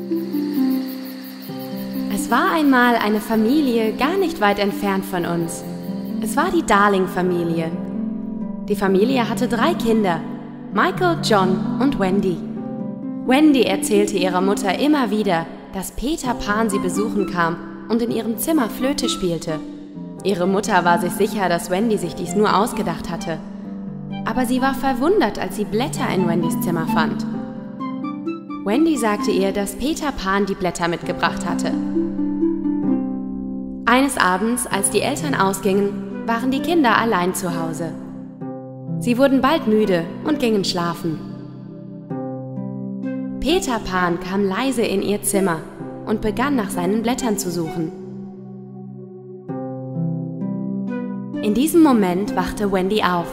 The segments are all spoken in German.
Es war einmal eine Familie gar nicht weit entfernt von uns. Es war die Darling-Familie. Die Familie hatte 3 Kinder, Michael, John und Wendy. Wendy erzählte ihrer Mutter immer wieder, dass Peter Pan sie besuchen kam und in ihrem Zimmer Flöte spielte. Ihre Mutter war sich sicher, dass Wendy sich dies nur ausgedacht hatte. Aber sie war verwundert, als sie Blätter in Wendys Zimmer fand. Wendy sagte ihr, dass Peter Pan die Blätter mitgebracht hatte. Eines Abends, als die Eltern ausgingen, waren die Kinder allein zu Hause. Sie wurden bald müde und gingen schlafen. Peter Pan kam leise in ihr Zimmer und begann nach seinen Blättern zu suchen. In diesem Moment wachte Wendy auf.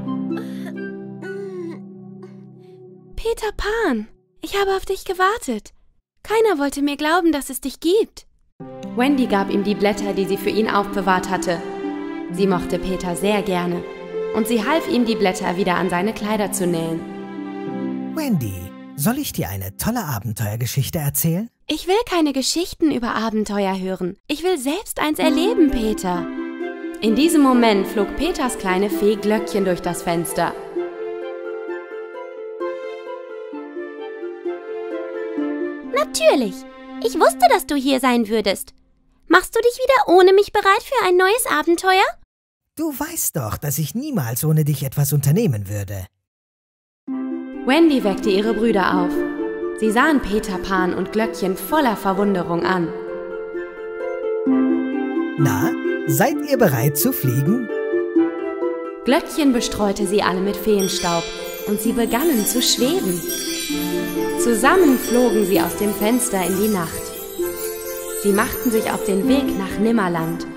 Peter Pan, ich habe auf dich gewartet. Keiner wollte mir glauben, dass es dich gibt. Wendy gab ihm die Blätter, die sie für ihn aufbewahrt hatte. Sie mochte Peter sehr gerne und sie half ihm, die Blätter wieder an seine Kleider zu nähen. Wendy, soll ich dir eine tolle Abenteuergeschichte erzählen? Ich will keine Geschichten über Abenteuer hören. Ich will selbst eins erleben, Peter. In diesem Moment flog Peters kleine Fee Glöckchen durch das Fenster. Natürlich. Ich wusste, dass du hier sein würdest. Machst du dich wieder ohne mich bereit für ein neues Abenteuer? Du weißt doch, dass ich niemals ohne dich etwas unternehmen würde. Wendy weckte ihre Brüder auf. Sie sahen Peter Pan und Glöckchen voller Verwunderung an. Na, seid ihr bereit zu fliegen? Glöckchen bestreute sie alle mit Feenstaub und sie begannen zu schweben. Zusammen flogen sie aus dem Fenster in die Nacht. Sie machten sich auf den Weg nach Nimmerland.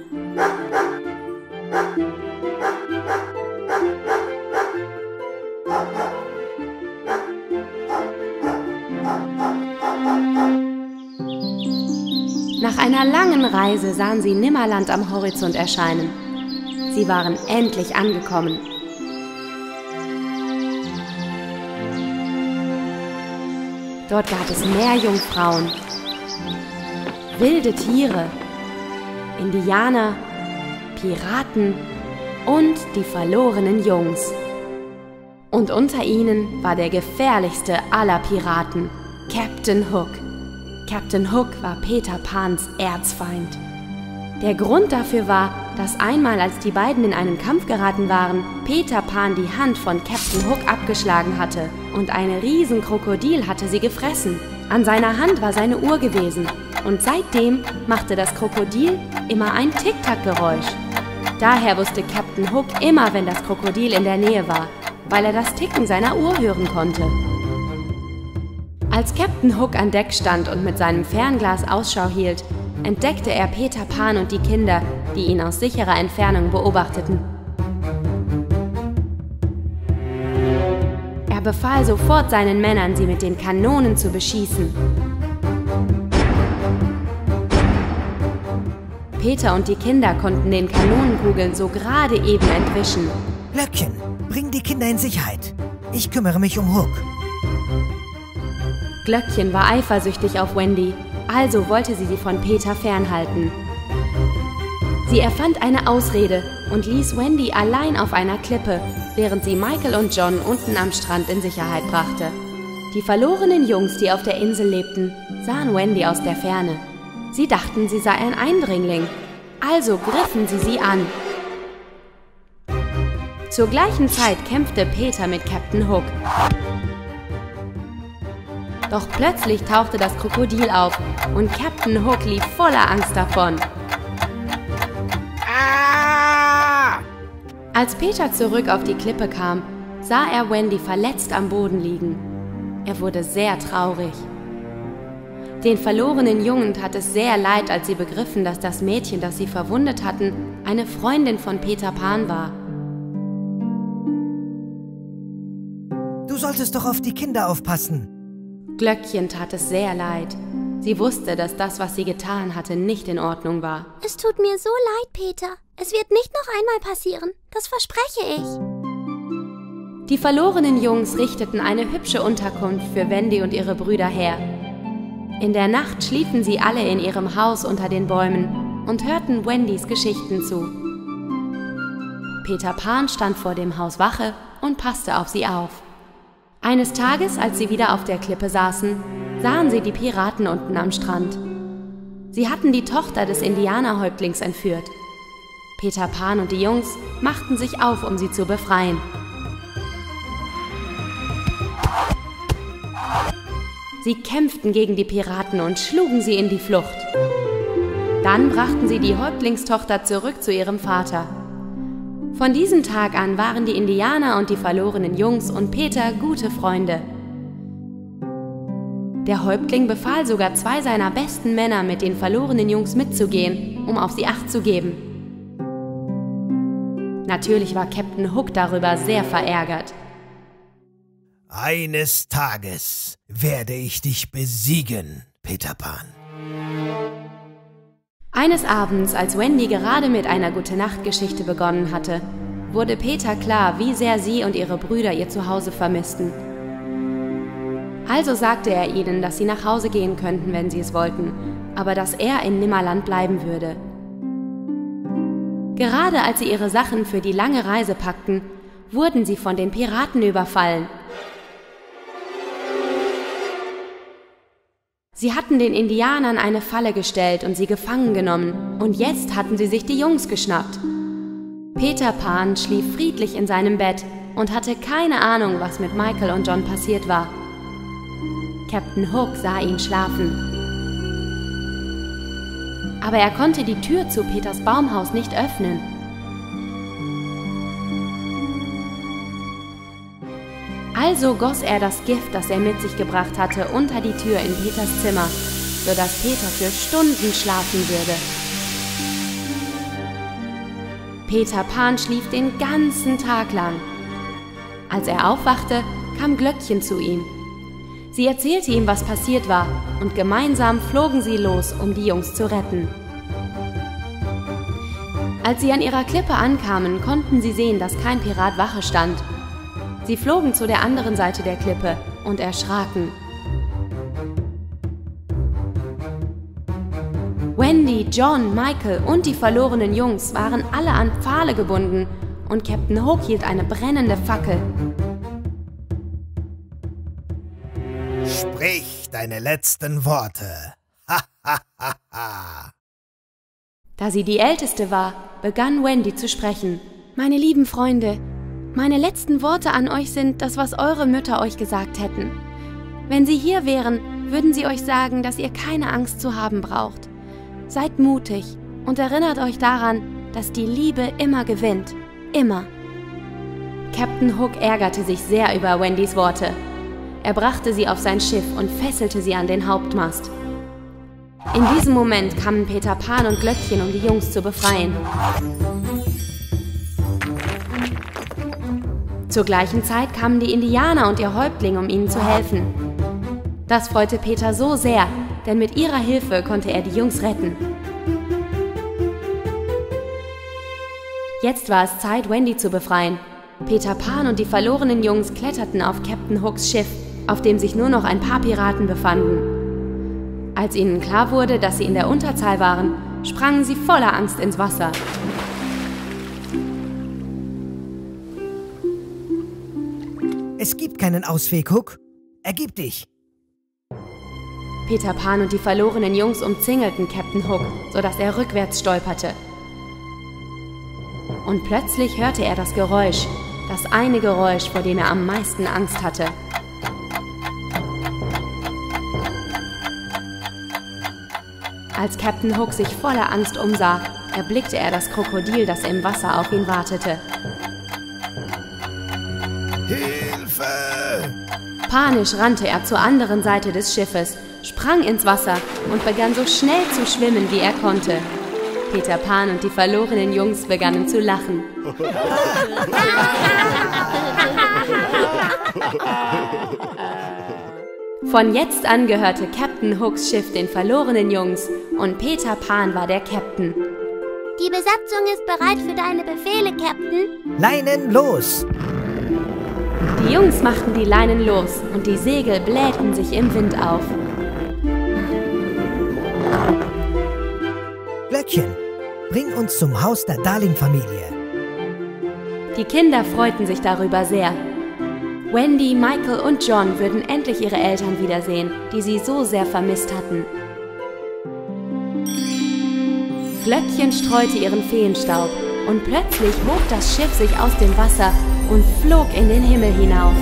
Nach einer langen Reise sahen sie Nimmerland am Horizont erscheinen. Sie waren endlich angekommen. Dort gab es Meerjungfrauen, wilde Tiere, Indianer, Piraten und die verlorenen Jungs. Und unter ihnen war der gefährlichste aller Piraten, Captain Hook. Captain Hook war Peter Pans Erzfeind. Der Grund dafür war, dass einmal, als die beiden in einen Kampf geraten waren, Peter Pan die Hand von Captain Hook abgeschlagen hatte und ein Riesenkrokodil hatte sie gefressen. An seiner Hand war seine Uhr gewesen und seitdem machte das Krokodil immer ein Tick-Tack-Geräusch. Daher wusste Captain Hook immer, wenn das Krokodil in der Nähe war, weil er das Ticken seiner Uhr hören konnte. Als Captain Hook an Deck stand und mit seinem Fernglas Ausschau hielt, entdeckte er Peter Pan und die Kinder, die ihn aus sicherer Entfernung beobachteten. Er befahl sofort seinen Männern, sie mit den Kanonen zu beschießen. Peter und die Kinder konnten den Kanonenkugeln so gerade eben entwischen. Glöckchen, bring die Kinder in Sicherheit. Ich kümmere mich um Hook. Glöckchen war eifersüchtig auf Wendy, also wollte sie von Peter fernhalten. Sie erfand eine Ausrede und ließ Wendy allein auf einer Klippe, während sie Michael und John unten am Strand in Sicherheit brachte. Die verlorenen Jungs, die auf der Insel lebten, sahen Wendy aus der Ferne. Sie dachten, sie sei ein Eindringling, also griffen sie an. Zur gleichen Zeit kämpfte Peter mit Captain Hook. Doch plötzlich tauchte das Krokodil auf und Captain Hook lief voller Angst davon. Als Peter zurück auf die Klippe kam, sah er Wendy verletzt am Boden liegen. Er wurde sehr traurig. Den verlorenen Jungen tat es sehr leid, als sie begriffen, dass das Mädchen, das sie verwundet hatten, eine Freundin von Peter Pan war. Du solltest doch auf die Kinder aufpassen. Glöckchen tat es sehr leid. Sie wusste, dass das, was sie getan hatte, nicht in Ordnung war. Es tut mir so leid, Peter. Es wird nicht noch einmal passieren. Das verspreche ich. Die verlorenen Jungs richteten eine hübsche Unterkunft für Wendy und ihre Brüder her. In der Nacht schliefen sie alle in ihrem Haus unter den Bäumen und hörten Wendys Geschichten zu. Peter Pan stand vor dem Haus Wache und passte auf sie auf. Eines Tages, als sie wieder auf der Klippe saßen, sahen sie die Piraten unten am Strand. Sie hatten die Tochter des Indianerhäuptlings entführt. Peter Pan und die Jungs machten sich auf, um sie zu befreien. Sie kämpften gegen die Piraten und schlugen sie in die Flucht. Dann brachten sie die Häuptlingstochter zurück zu ihrem Vater. Von diesem Tag an waren die Indianer und die verlorenen Jungs und Peter gute Freunde. Der Häuptling befahl sogar 2 seiner besten Männer, mit den verlorenen Jungs mitzugehen, um auf sie Acht zu geben. Natürlich war Captain Hook darüber sehr verärgert. Eines Tages werde ich dich besiegen, Peter Pan. Eines Abends, als Wendy gerade mit einer Gute-Nacht-Geschichte begonnen hatte, wurde Peter klar, wie sehr sie und ihre Brüder ihr Zuhause vermissten. Also sagte er ihnen, dass sie nach Hause gehen könnten, wenn sie es wollten, aber dass er in Nimmerland bleiben würde. Gerade als sie ihre Sachen für die lange Reise packten, wurden sie von den Piraten überfallen. Sie hatten den Indianern eine Falle gestellt und sie gefangen genommen, und jetzt hatten sie sich die Jungs geschnappt. Peter Pan schlief friedlich in seinem Bett und hatte keine Ahnung, was mit Michael und John passiert war. Captain Hook sah ihn schlafen. Aber er konnte die Tür zu Peters Baumhaus nicht öffnen. Also goss er das Gift, das er mit sich gebracht hatte, unter die Tür in Peters Zimmer, sodass Peter für Stunden schlafen würde. Peter Pan schlief den ganzen Tag lang. Als er aufwachte, kam Glöckchen zu ihm. Sie erzählte ihm, was passiert war, und gemeinsam flogen sie los, um die Jungs zu retten. Als sie an ihrer Klippe ankamen, konnten sie sehen, dass kein Pirat Wache stand. Sie flogen zu der anderen Seite der Klippe und erschraken. Wendy, John, Michael und die verlorenen Jungs waren alle an Pfahle gebunden und Captain Hook hielt eine brennende Fackel. Sprich deine letzten Worte. Ha, ha, ha, ha. Da sie die Älteste war, begann Wendy zu sprechen. Meine lieben Freunde, meine letzten Worte an euch sind das, was eure Mütter euch gesagt hätten. Wenn sie hier wären, würden sie euch sagen, dass ihr keine Angst zu haben braucht. Seid mutig und erinnert euch daran, dass die Liebe immer gewinnt. Immer. Captain Hook ärgerte sich sehr über Wendys Worte. Er brachte sie auf sein Schiff und fesselte sie an den Hauptmast. In diesem Moment kamen Peter Pan und Glöckchen, um die Jungs zu befreien. Zur gleichen Zeit kamen die Indianer und ihr Häuptling, um ihnen zu helfen. Das freute Peter so sehr, denn mit ihrer Hilfe konnte er die Jungs retten. Jetzt war es Zeit, Wendy zu befreien. Peter Pan und die verlorenen Jungs kletterten auf Captain Hooks Schiff, auf dem sich nur noch ein paar Piraten befanden. Als ihnen klar wurde, dass sie in der Unterzahl waren, sprangen sie voller Angst ins Wasser. Es gibt keinen Ausweg, Hook. Ergib dich. Peter Pan und die verlorenen Jungs umzingelten Captain Hook, sodass er rückwärts stolperte. Und plötzlich hörte er das Geräusch, das eine Geräusch, vor dem er am meisten Angst hatte. Als Captain Hook sich voller Angst umsah, erblickte er das Krokodil, das im Wasser auf ihn wartete. Hilfe! Panisch rannte er zur anderen Seite des Schiffes, sprang ins Wasser und begann so schnell zu schwimmen, wie er konnte. Peter Pan und die verlorenen Jungs begannen zu lachen. Von jetzt an gehörte Captain Hooks Schiff den verlorenen Jungs und Peter Pan war der Captain. Die Besatzung ist bereit für deine Befehle, Captain. Leinen los! Die Jungs machten die Leinen los und die Segel blähten sich im Wind auf. Glöckchen, bring uns zum Haus der Darling-Familie. Die Kinder freuten sich darüber sehr. Wendy, Michael und John würden endlich ihre Eltern wiedersehen, die sie so sehr vermisst hatten. Glöckchen streute ihren Feenstaub und plötzlich hob das Schiff sich aus dem Wasser und flog in den Himmel hinauf.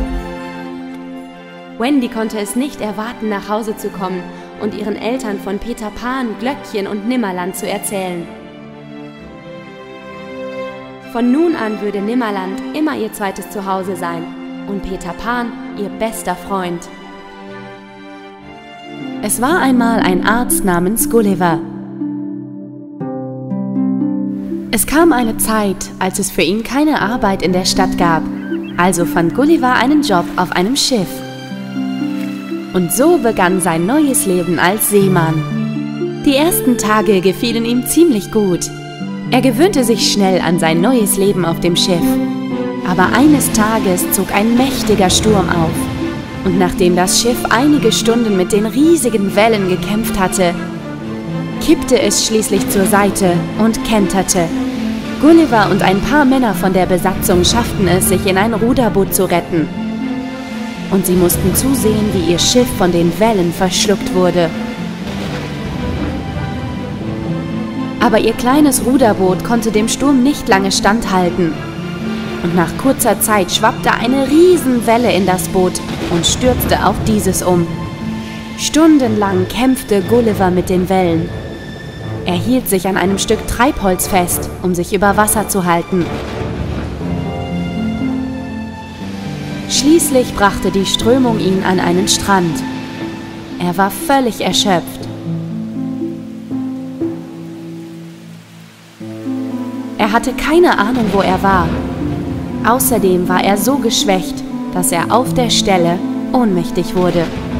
Wendy konnte es nicht erwarten, nach Hause zu kommen und ihren Eltern von Peter Pan, Glöckchen und Nimmerland zu erzählen. Von nun an würde Nimmerland immer ihr zweites Zuhause sein und Peter Pan ihr bester Freund. Es war einmal ein Arzt namens Gulliver. Es kam eine Zeit, als es für ihn keine Arbeit in der Stadt gab, also fand Gulliver einen Job auf einem Schiff. Und so begann sein neues Leben als Seemann. Die ersten Tage gefielen ihm ziemlich gut. Er gewöhnte sich schnell an sein neues Leben auf dem Schiff. Aber eines Tages zog ein mächtiger Sturm auf. Und nachdem das Schiff einige Stunden mit den riesigen Wellen gekämpft hatte, kippte es schließlich zur Seite und kenterte. Gulliver und ein paar Männer von der Besatzung schafften es, sich in ein Ruderboot zu retten. Und sie mussten zusehen, wie ihr Schiff von den Wellen verschluckt wurde. Aber ihr kleines Ruderboot konnte dem Sturm nicht lange standhalten. Und nach kurzer Zeit schwappte eine Riesenwelle in das Boot und stürzte auf dieses um. Stundenlang kämpfte Gulliver mit den Wellen. Er hielt sich an einem Stück Treibholz fest, um sich über Wasser zu halten. Schließlich brachte die Strömung ihn an einen Strand. Er war völlig erschöpft. Er hatte keine Ahnung, wo er war. Außerdem war er so geschwächt, dass er auf der Stelle ohnmächtig wurde.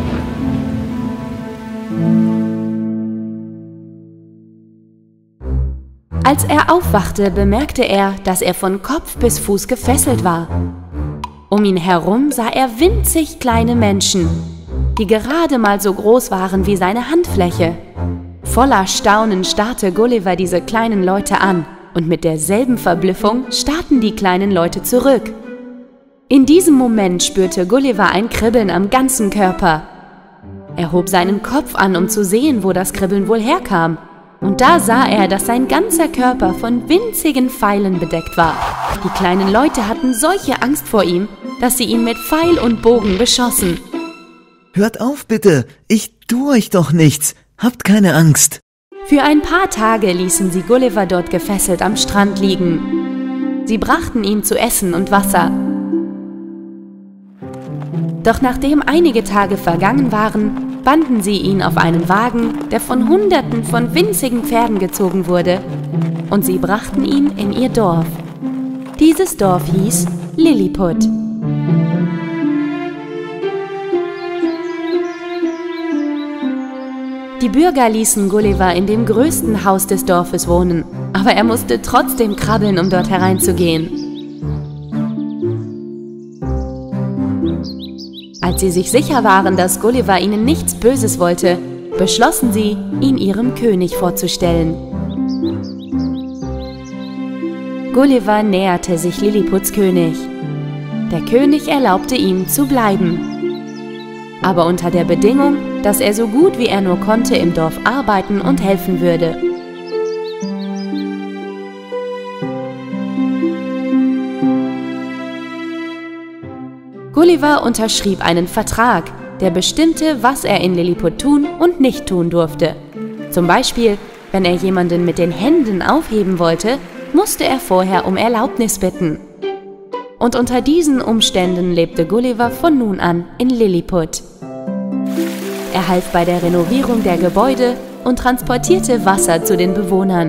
Als er aufwachte, bemerkte er, dass er von Kopf bis Fuß gefesselt war. Um ihn herum sah er winzig kleine Menschen, die gerade mal so groß waren wie seine Handfläche. Voller Staunen starrte Gulliver diese kleinen Leute an und mit derselben Verblüffung starrten die kleinen Leute zurück. In diesem Moment spürte Gulliver ein Kribbeln am ganzen Körper. Er hob seinen Kopf an, um zu sehen, wo das Kribbeln wohl herkam. Und da sah er, dass sein ganzer Körper von winzigen Pfeilen bedeckt war. Die kleinen Leute hatten solche Angst vor ihm, dass sie ihn mit Pfeil und Bogen beschossen. Hört auf bitte, ich tue euch doch nichts. Habt keine Angst. Für ein paar Tage ließen sie Gulliver dort gefesselt am Strand liegen. Sie brachten ihm zu essen und Wasser. Doch nachdem einige Tage vergangen waren, banden sie ihn auf einen Wagen, der von Hunderten von winzigen Pferden gezogen wurde, und sie brachten ihn in ihr Dorf. Dieses Dorf hieß Lilliput. Die Bürger ließen Gulliver in dem größten Haus des Dorfes wohnen, aber er musste trotzdem krabbeln, um dort hereinzugehen. Als sie sich sicher waren, dass Gulliver ihnen nichts Böses wollte, beschlossen sie, ihn ihrem König vorzustellen. Gulliver näherte sich Lilliputs König. Der König erlaubte ihm zu bleiben, aber unter der Bedingung, dass er so gut wie er nur konnte im Dorf arbeiten und helfen würde. Gulliver unterschrieb einen Vertrag, der bestimmte, was er in Lilliput tun und nicht tun durfte. Zum Beispiel, wenn er jemanden mit den Händen aufheben wollte, musste er vorher um Erlaubnis bitten. Und unter diesen Umständen lebte Gulliver von nun an in Lilliput. Er half bei der Renovierung der Gebäude und transportierte Wasser zu den Bewohnern.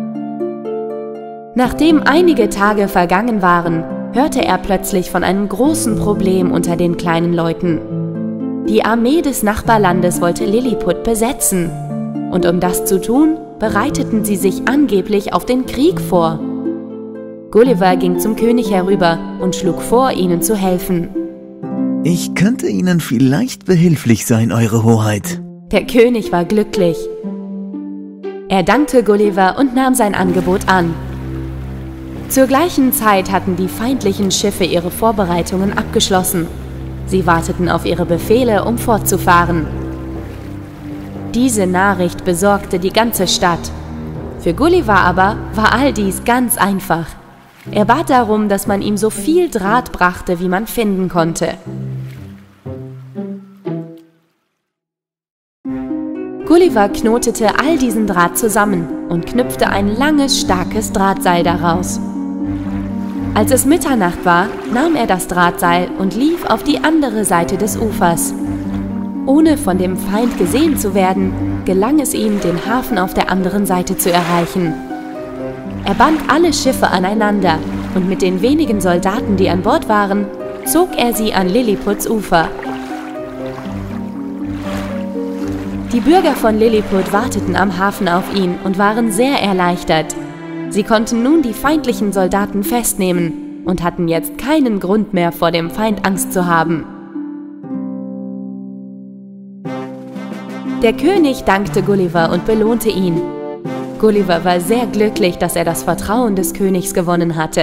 Nachdem einige Tage vergangen waren, hörte er plötzlich von einem großen Problem unter den kleinen Leuten. Die Armee des Nachbarlandes wollte Lilliput besetzen. Und um das zu tun, bereiteten sie sich angeblich auf den Krieg vor. Gulliver ging zum König herüber und schlug vor, ihnen zu helfen. Ich könnte Ihnen vielleicht behilflich sein, Eure Hoheit. Der König war glücklich. Er dankte Gulliver und nahm sein Angebot an. Zur gleichen Zeit hatten die feindlichen Schiffe ihre Vorbereitungen abgeschlossen. Sie warteten auf ihre Befehle, um fortzufahren. Diese Nachricht besorgte die ganze Stadt. Für Gulliver aber war all dies ganz einfach. Er bat darum, dass man ihm so viel Draht brachte, wie man finden konnte. Gulliver knotete all diesen Draht zusammen und knüpfte ein langes, starkes Drahtseil daraus. Als es Mitternacht war, nahm er das Drahtseil und lief auf die andere Seite des Ufers. Ohne von dem Feind gesehen zu werden, gelang es ihm, den Hafen auf der anderen Seite zu erreichen. Er band alle Schiffe aneinander und mit den wenigen Soldaten, die an Bord waren, zog er sie an Lilliputs Ufer. Die Bürger von Lilliput warteten am Hafen auf ihn und waren sehr erleichtert. Sie konnten nun die feindlichen Soldaten festnehmen und hatten jetzt keinen Grund mehr, vor dem Feind Angst zu haben. Der König dankte Gulliver und belohnte ihn. Gulliver war sehr glücklich, dass er das Vertrauen des Königs gewonnen hatte.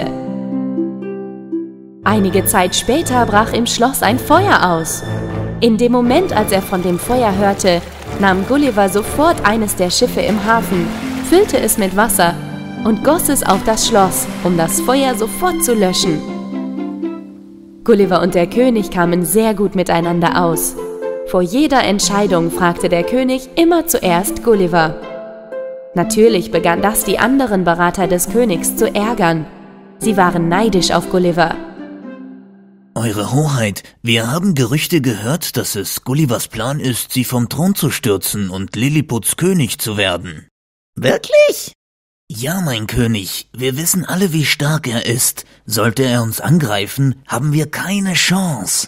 Einige Zeit später brach im Schloss ein Feuer aus. In dem Moment, als er von dem Feuer hörte, nahm Gulliver sofort eines der Schiffe im Hafen, füllte es mit Wasser und goss es auf das Schloss, um das Feuer sofort zu löschen. Gulliver und der König kamen sehr gut miteinander aus. Vor jeder Entscheidung fragte der König immer zuerst Gulliver. Natürlich begann das die anderen Berater des Königs zu ärgern. Sie waren neidisch auf Gulliver. Eure Hoheit, wir haben Gerüchte gehört, dass es Gullivers Plan ist, sie vom Thron zu stürzen und Lilliputs König zu werden. Wirklich? Ja, mein König, wir wissen alle, wie stark er ist. Sollte er uns angreifen, haben wir keine Chance.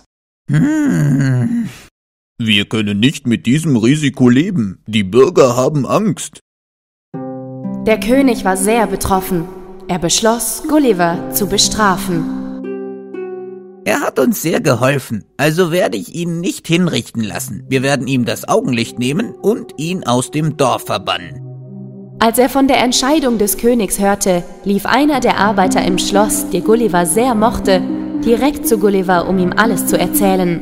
Wir können nicht mit diesem Risiko leben. Die Bürger haben Angst. Der König war sehr betroffen. Er beschloss, Gulliver zu bestrafen. Er hat uns sehr geholfen, also werde ich ihn nicht hinrichten lassen. Wir werden ihm das Augenlicht nehmen und ihn aus dem Dorf verbannen. Als er von der Entscheidung des Königs hörte, lief einer der Arbeiter im Schloss, der Gulliver sehr mochte, direkt zu Gulliver, um ihm alles zu erzählen.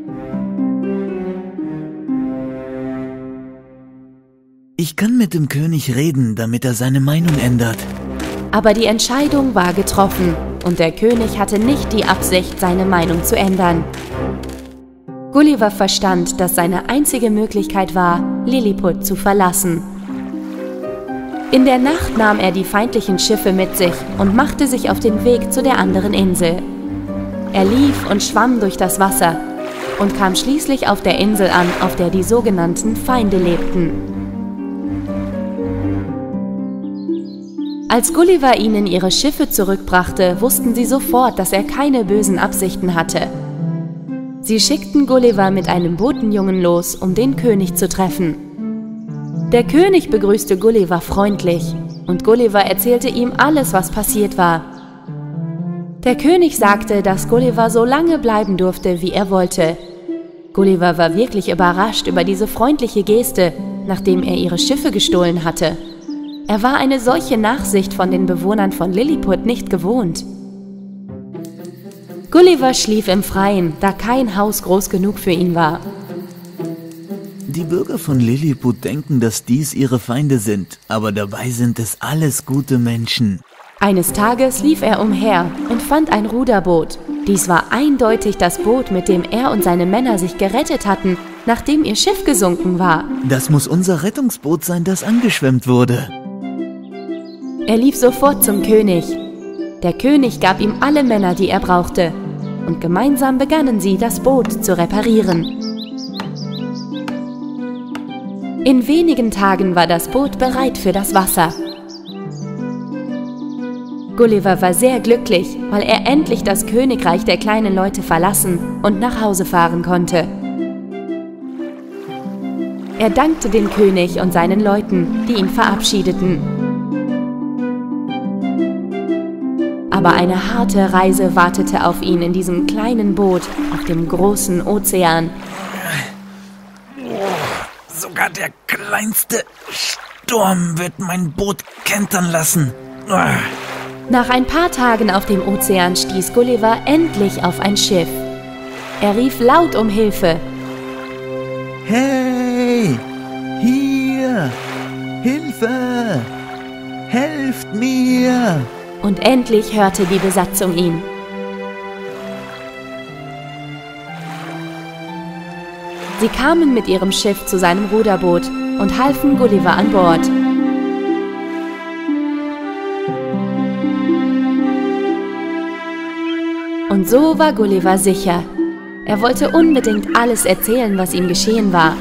Ich kann mit dem König reden, damit er seine Meinung ändert. Aber die Entscheidung war getroffen und der König hatte nicht die Absicht, seine Meinung zu ändern. Gulliver verstand, dass seine einzige Möglichkeit war, Lilliput zu verlassen. In der Nacht nahm er die feindlichen Schiffe mit sich und machte sich auf den Weg zu der anderen Insel. Er lief und schwamm durch das Wasser und kam schließlich auf der Insel an, auf der die sogenannten Feinde lebten. Als Gulliver ihnen ihre Schiffe zurückbrachte, wussten sie sofort, dass er keine bösen Absichten hatte. Sie schickten Gulliver mit einem Botenjungen los, um den König zu treffen. Der König begrüßte Gulliver freundlich und Gulliver erzählte ihm alles, was passiert war. Der König sagte, dass Gulliver so lange bleiben durfte, wie er wollte. Gulliver war wirklich überrascht über diese freundliche Geste, nachdem er ihre Schiffe gestohlen hatte. Er war eine solche Nachsicht von den Bewohnern von Lilliput nicht gewohnt. Gulliver schlief im Freien, da kein Haus groß genug für ihn war. Die Bürger von Lilliput denken, dass dies ihre Feinde sind, aber dabei sind es alles gute Menschen. Eines Tages lief er umher und fand ein Ruderboot. Dies war eindeutig das Boot, mit dem er und seine Männer sich gerettet hatten, nachdem ihr Schiff gesunken war. Das muss unser Rettungsboot sein, das angeschwemmt wurde. Er lief sofort zum König. Der König gab ihm alle Männer, die er brauchte, und gemeinsam begannen sie, das Boot zu reparieren. In wenigen Tagen war das Boot bereit für das Wasser. Gulliver war sehr glücklich, weil er endlich das Königreich der kleinen Leute verlassen und nach Hause fahren konnte. Er dankte dem König und seinen Leuten, die ihn verabschiedeten. Aber eine harte Reise wartete auf ihn in diesem kleinen Boot auf dem großen Ozean. Sogar der Kleinste Sturm wird mein Boot kentern lassen. Nach ein paar Tagen auf dem Ozean stieß Gulliver endlich auf ein Schiff. Er rief laut um Hilfe. Hey! Hier! Hilfe! Helft mir! Und endlich hörte die Besatzung ihn. Sie kamen mit ihrem Schiff zu seinem Ruderboot und halfen Gulliver an Bord. Und so war Gulliver sicher. Er wollte unbedingt alles erzählen, was ihm geschehen war.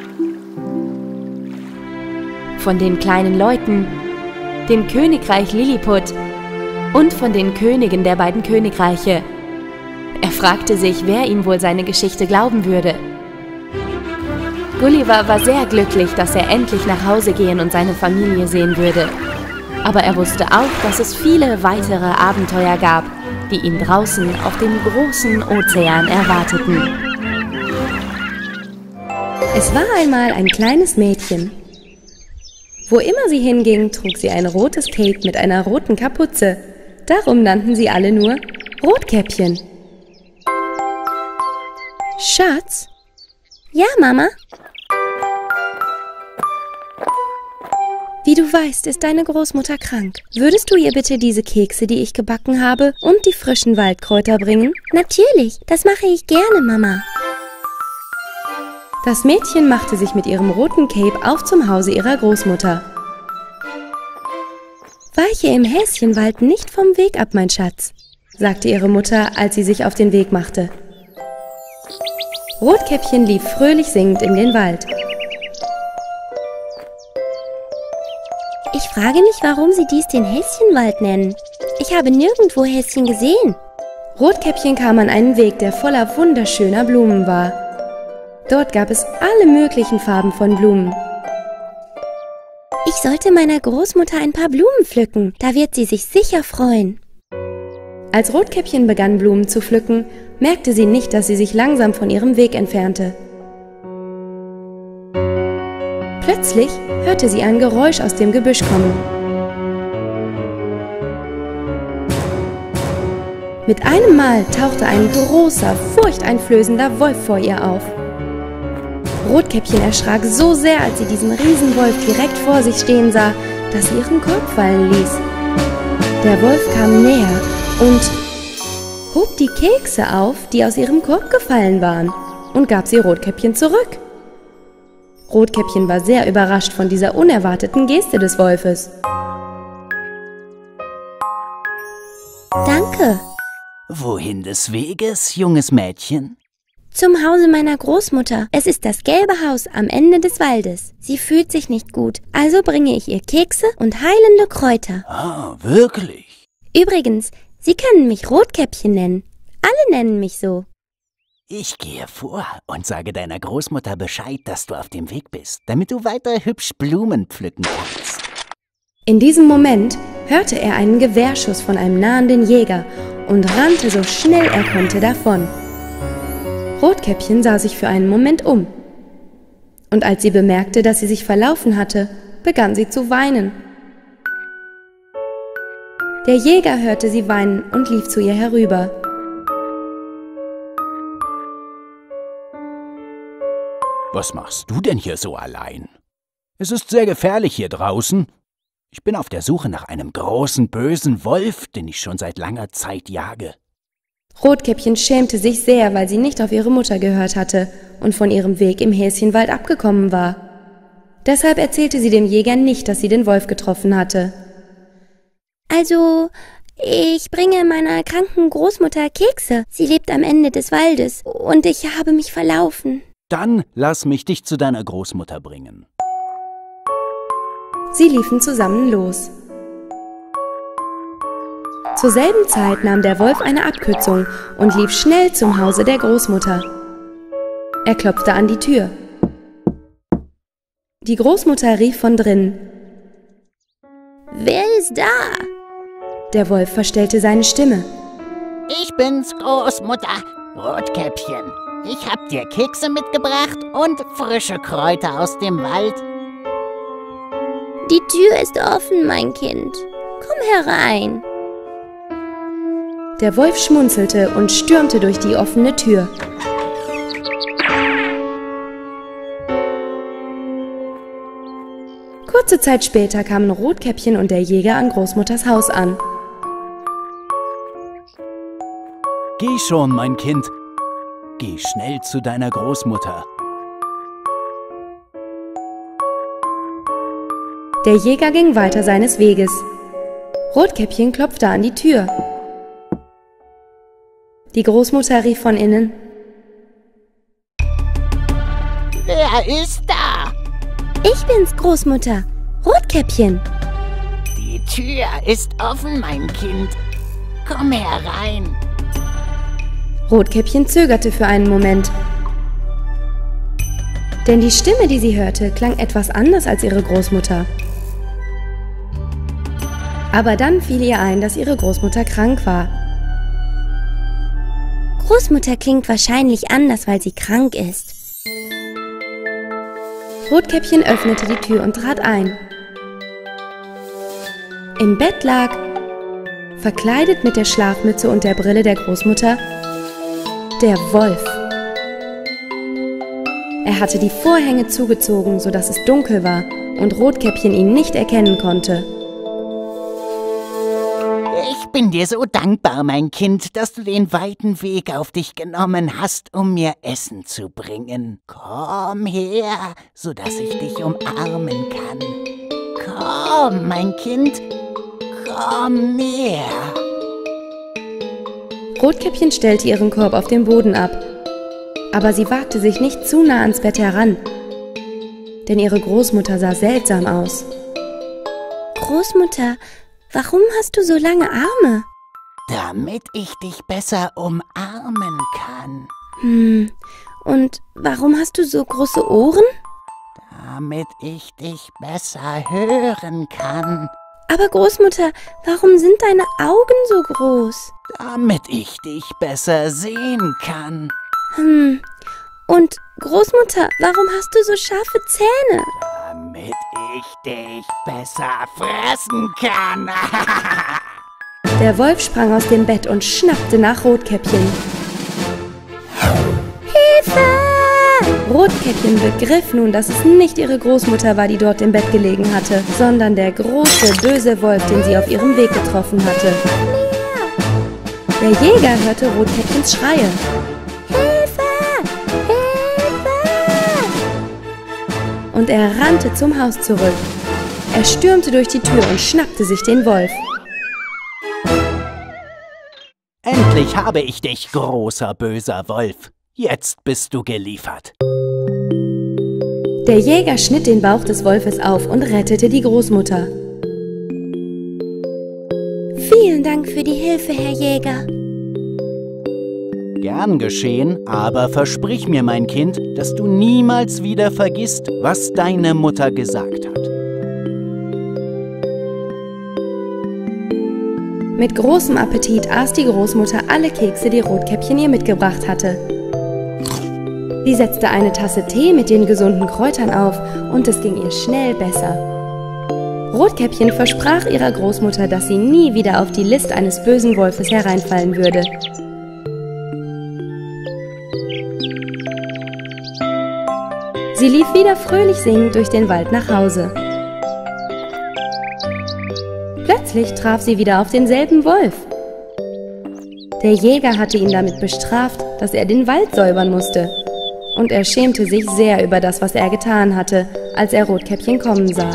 Von den kleinen Leuten, dem Königreich Lilliput und von den Königen der beiden Königreiche. Er fragte sich, wer ihm wohl seine Geschichte glauben würde. Gulliver war sehr glücklich, dass er endlich nach Hause gehen und seine Familie sehen würde. Aber er wusste auch, dass es viele weitere Abenteuer gab, die ihn draußen auf dem großen Ozean erwarteten. Es war einmal ein kleines Mädchen. Wo immer sie hinging, trug sie ein rotes Cape mit einer roten Kapuze. Darum nannten sie alle nur Rotkäppchen. Schatz? Ja, Mama? Wie du weißt, ist deine Großmutter krank. Würdest du ihr bitte diese Kekse, die ich gebacken habe, und die frischen Waldkräuter bringen? Natürlich, das mache ich gerne, Mama. Das Mädchen machte sich mit ihrem roten Cape auf zum Hause ihrer Großmutter. Weiche im Häschenwald nicht vom Weg ab, mein Schatz, sagte ihre Mutter, als sie sich auf den Weg machte. Rotkäppchen lief fröhlich singend in den Wald. Ich frage mich, warum sie dies den Häschenwald nennen. Ich habe nirgendwo Häschen gesehen. Rotkäppchen kam an einen Weg, der voller wunderschöner Blumen war. Dort gab es alle möglichen Farben von Blumen. Ich sollte meiner Großmutter ein paar Blumen pflücken, da wird sie sich sicher freuen. Als Rotkäppchen begann, Blumen zu pflücken, merkte sie nicht, dass sie sich langsam von ihrem Weg entfernte. Plötzlich hörte sie ein Geräusch aus dem Gebüsch kommen. Mit einem Mal tauchte ein großer, furchteinflößender Wolf vor ihr auf. Rotkäppchen erschrak so sehr, als sie diesen Riesenwolf direkt vor sich stehen sah, dass sie ihren Korb fallen ließ. Der Wolf kam näher und hob die Kekse auf, die aus ihrem Korb gefallen waren, und gab sie Rotkäppchen zurück. Rotkäppchen war sehr überrascht von dieser unerwarteten Geste des Wolfes. Danke. Wohin des Weges, junges Mädchen? Zum Hause meiner Großmutter. Es ist das gelbe Haus am Ende des Waldes. Sie fühlt sich nicht gut, also bringe ich ihr Kekse und heilende Kräuter. Ah, wirklich? Übrigens, Sie können mich Rotkäppchen nennen. Alle nennen mich so. Ich gehe vor und sage deiner Großmutter Bescheid, dass du auf dem Weg bist, damit du weiter hübsch Blumen pflücken kannst. In diesem Moment hörte er einen Gewehrschuss von einem nahenden Jäger und rannte so schnell er konnte davon. Rotkäppchen sah sich für einen Moment um. Und als sie bemerkte, dass sie sich verlaufen hatte, begann sie zu weinen. Der Jäger hörte sie weinen und lief zu ihr herüber. Was machst du denn hier so allein? Es ist sehr gefährlich hier draußen. Ich bin auf der Suche nach einem großen, bösen Wolf, den ich schon seit langer Zeit jage. Rotkäppchen schämte sich sehr, weil sie nicht auf ihre Mutter gehört hatte und von ihrem Weg im Häschenwald abgekommen war. Deshalb erzählte sie dem Jäger nicht, dass sie den Wolf getroffen hatte. Also, ich bringe meiner kranken Großmutter Kekse. Sie lebt am Ende des Waldes und ich habe mich verlaufen. Dann lass mich dich zu deiner Großmutter bringen. Sie liefen zusammen los. Zur selben Zeit nahm der Wolf eine Abkürzung und lief schnell zum Hause der Großmutter. Er klopfte an die Tür. Die Großmutter rief von drinnen. Wer ist da? Der Wolf verstellte seine Stimme. Ich bin's, Großmutter, Rotkäppchen. Ich hab dir Kekse mitgebracht und frische Kräuter aus dem Wald. Die Tür ist offen, mein Kind. Komm herein. Der Wolf schmunzelte und stürmte durch die offene Tür. Kurze Zeit später kamen Rotkäppchen und der Jäger an Großmutters Haus an. Geh schon, mein Kind. Geh schnell zu deiner Großmutter. Der Jäger ging weiter seines Weges. Rotkäppchen klopfte an die Tür. Die Großmutter rief von innen: Wer ist da? Ich bin's, Großmutter. Rotkäppchen. Die Tür ist offen, mein Kind. Komm herein. Rotkäppchen zögerte für einen Moment. Denn die Stimme, die sie hörte, klang etwas anders als ihre Großmutter. Aber dann fiel ihr ein, dass ihre Großmutter krank war. Großmutter klingt wahrscheinlich anders, weil sie krank ist. Rotkäppchen öffnete die Tür und trat ein. Im Bett lag, verkleidet mit der Schlafmütze und der Brille der Großmutter, der Wolf. Er hatte die Vorhänge zugezogen, sodass es dunkel war und Rotkäppchen ihn nicht erkennen konnte. Ich bin dir so dankbar, mein Kind, dass du den weiten Weg auf dich genommen hast, um mir Essen zu bringen. Komm her, sodass ich dich umarmen kann. Komm, mein Kind, komm näher. Rotkäppchen stellte ihren Korb auf den Boden ab. Aber sie wagte sich nicht zu nah ans Bett heran, denn ihre Großmutter sah seltsam aus. Großmutter, warum hast du so lange Arme? Damit ich dich besser umarmen kann. Und warum hast du so große Ohren? Damit ich dich besser hören kann. Aber Großmutter, warum sind deine Augen so groß? Damit ich dich besser sehen kann. Und Großmutter, warum hast du so scharfe Zähne? Damit ich dich besser fressen kann. Der Wolf sprang aus dem Bett und schnappte nach Rotkäppchen. Hilfe! Rotkäppchen begriff nun, dass es nicht ihre Großmutter war, die dort im Bett gelegen hatte, sondern der große, böse Wolf, den sie auf ihrem Weg getroffen hatte. Der Jäger hörte Rotkäppchens Schreie. Hilfe! Hilfe! Und er rannte zum Haus zurück. Er stürmte durch die Tür und schnappte sich den Wolf. Endlich habe ich dich, großer, böser Wolf. Jetzt bist du geliefert. Der Jäger schnitt den Bauch des Wolfes auf und rettete die Großmutter. Vielen Dank für die Hilfe, Herr Jäger. Gern geschehen, aber versprich mir, mein Kind, dass du niemals wieder vergisst, was deine Mutter gesagt hat. Mit großem Appetit aß die Großmutter alle Kekse, die Rotkäppchen ihr mitgebracht hatte. Sie setzte eine Tasse Tee mit den gesunden Kräutern auf und es ging ihr schnell besser. Rotkäppchen versprach ihrer Großmutter, dass sie nie wieder auf die List eines bösen Wolfes hereinfallen würde. Sie lief wieder fröhlich singend durch den Wald nach Hause. Plötzlich traf sie wieder auf denselben Wolf. Der Jäger hatte ihn damit bestraft, dass er den Wald säubern musste. Und er schämte sich sehr über das, was er getan hatte, als er Rotkäppchen kommen sah.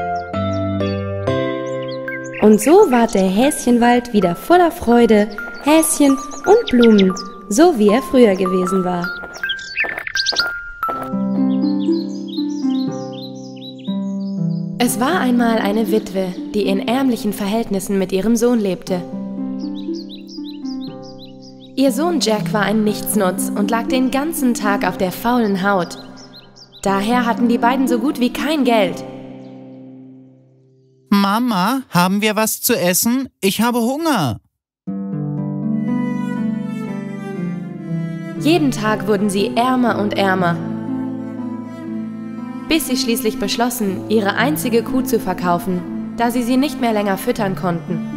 Und so ward der Häschenwald wieder voller Freude, Häschen und Blumen, so wie er früher gewesen war. Es war einmal eine Witwe, die in ärmlichen Verhältnissen mit ihrem Sohn lebte. Ihr Sohn Jack war ein Nichtsnutz und lag den ganzen Tag auf der faulen Haut. Daher hatten die beiden so gut wie kein Geld. Mama, haben wir was zu essen? Ich habe Hunger. Jeden Tag wurden sie ärmer und ärmer. bis sie schließlich beschlossen, ihre einzige Kuh zu verkaufen, da sie nicht mehr länger füttern konnten.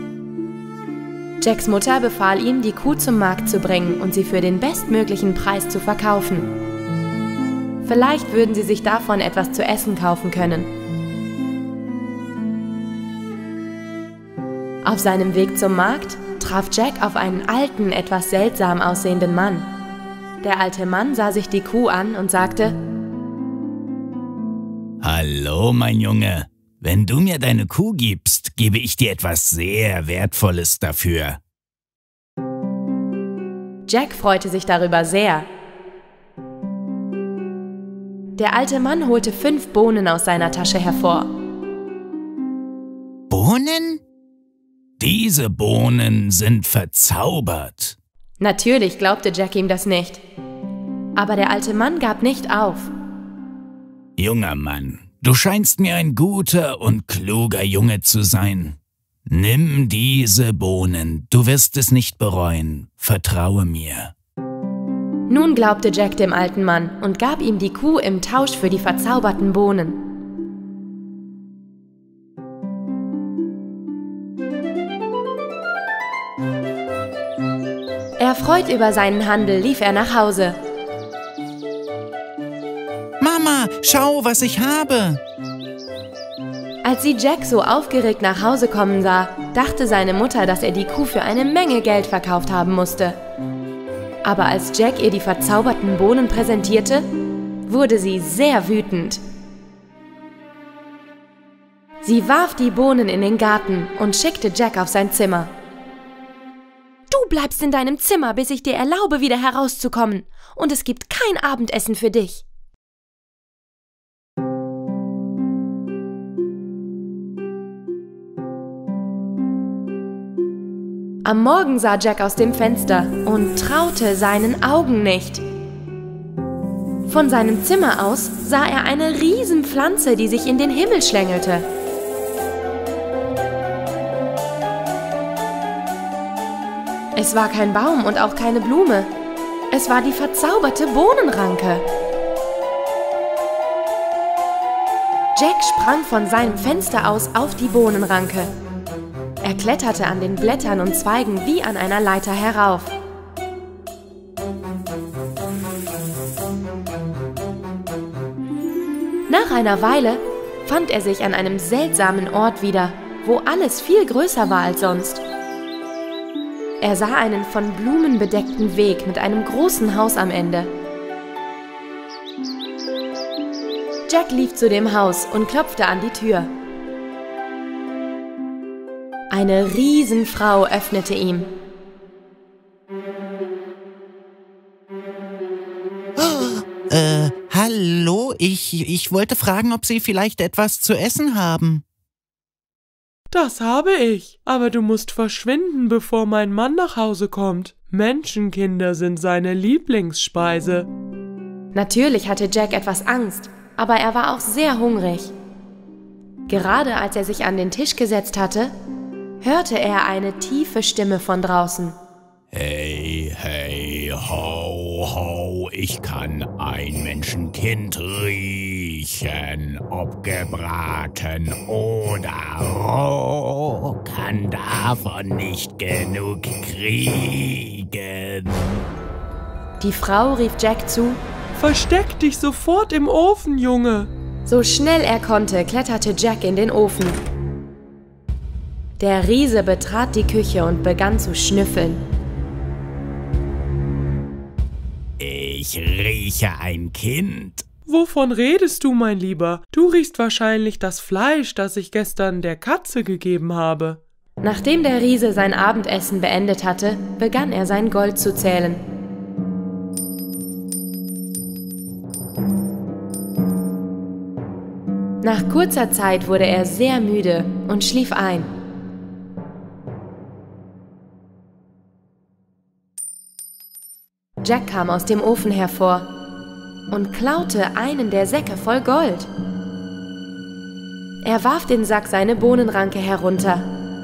Jacks Mutter befahl ihm, die Kuh zum Markt zu bringen und sie für den bestmöglichen Preis zu verkaufen. Vielleicht würden sie sich davon etwas zu essen kaufen können. Auf seinem Weg zum Markt traf Jack auf einen alten, etwas seltsam aussehenden Mann. Der alte Mann sah sich die Kuh an und sagte: Hallo, mein Junge. Wenn du mir deine Kuh gibst, gebe ich dir etwas sehr Wertvolles dafür. Jack freute sich darüber sehr. Der alte Mann holte 5 Bohnen aus seiner Tasche hervor. Bohnen? Diese Bohnen sind verzaubert. Natürlich glaubte Jack ihm das nicht. Aber der alte Mann gab nicht auf. Junger Mann, du scheinst mir ein guter und kluger Junge zu sein. Nimm diese Bohnen, du wirst es nicht bereuen, vertraue mir. Nun glaubte Jack dem alten Mann und gab ihm die Kuh im Tausch für die verzauberten Bohnen. Erfreut über seinen Handel lief er nach Hause. Mama, schau, was ich habe! Als sie Jack so aufgeregt nach Hause kommen sah, dachte seine Mutter, dass er die Kuh für eine Menge Geld verkauft haben musste. Aber als Jack ihr die verzauberten Bohnen präsentierte, wurde sie sehr wütend. Sie warf die Bohnen in den Garten und schickte Jack auf sein Zimmer. Du bleibst in deinem Zimmer, bis ich dir erlaube, wieder herauszukommen. Und es gibt kein Abendessen für dich. Am Morgen sah Jack aus dem Fenster und traute seinen Augen nicht. Von seinem Zimmer aus sah er eine Riesenpflanze, die sich in den Himmel schlängelte. Es war kein Baum und auch keine Blume. Es war die verzauberte Bohnenranke. Jack sprang von seinem Fenster aus auf die Bohnenranke. Er kletterte an den Blättern und Zweigen wie an einer Leiter herauf. Nach einer Weile fand er sich an einem seltsamen Ort wieder, wo alles viel größer war als sonst. Er sah einen von Blumen bedeckten Weg mit einem großen Haus am Ende. Jack lief zu dem Haus und klopfte an die Tür. Eine Riesenfrau öffnete ihm. Hallo, ich wollte fragen, ob Sie vielleicht etwas zu essen haben. Das habe ich, aber du musst verschwinden, bevor mein Mann nach Hause kommt. Menschenkinder sind seine Lieblingsspeise. Natürlich hatte Jack etwas Angst, aber er war auch sehr hungrig. Gerade als er sich an den Tisch gesetzt hatte, hörte er eine tiefe Stimme von draußen. Hey, hey, ho, ho, ich kann ein Menschenkind riechen, ob gebraten oder roh, kann davon nicht genug kriegen. Die Frau rief Jack zu: Versteck dich sofort im Ofen, Junge! So schnell er konnte, kletterte Jack in den Ofen. Der Riese betrat die Küche und begann zu schnüffeln. Ich rieche ein Kind. Wovon redest du, mein Lieber? Du riechst wahrscheinlich das Fleisch, das ich gestern der Katze gegeben habe. Nachdem der Riese sein Abendessen beendet hatte, begann er sein Gold zu zählen. Nach kurzer Zeit wurde er sehr müde und schlief ein. Jack kam aus dem Ofen hervor und klaute einen der Säcke voll Gold. Er warf den Sack seine Bohnenranke herunter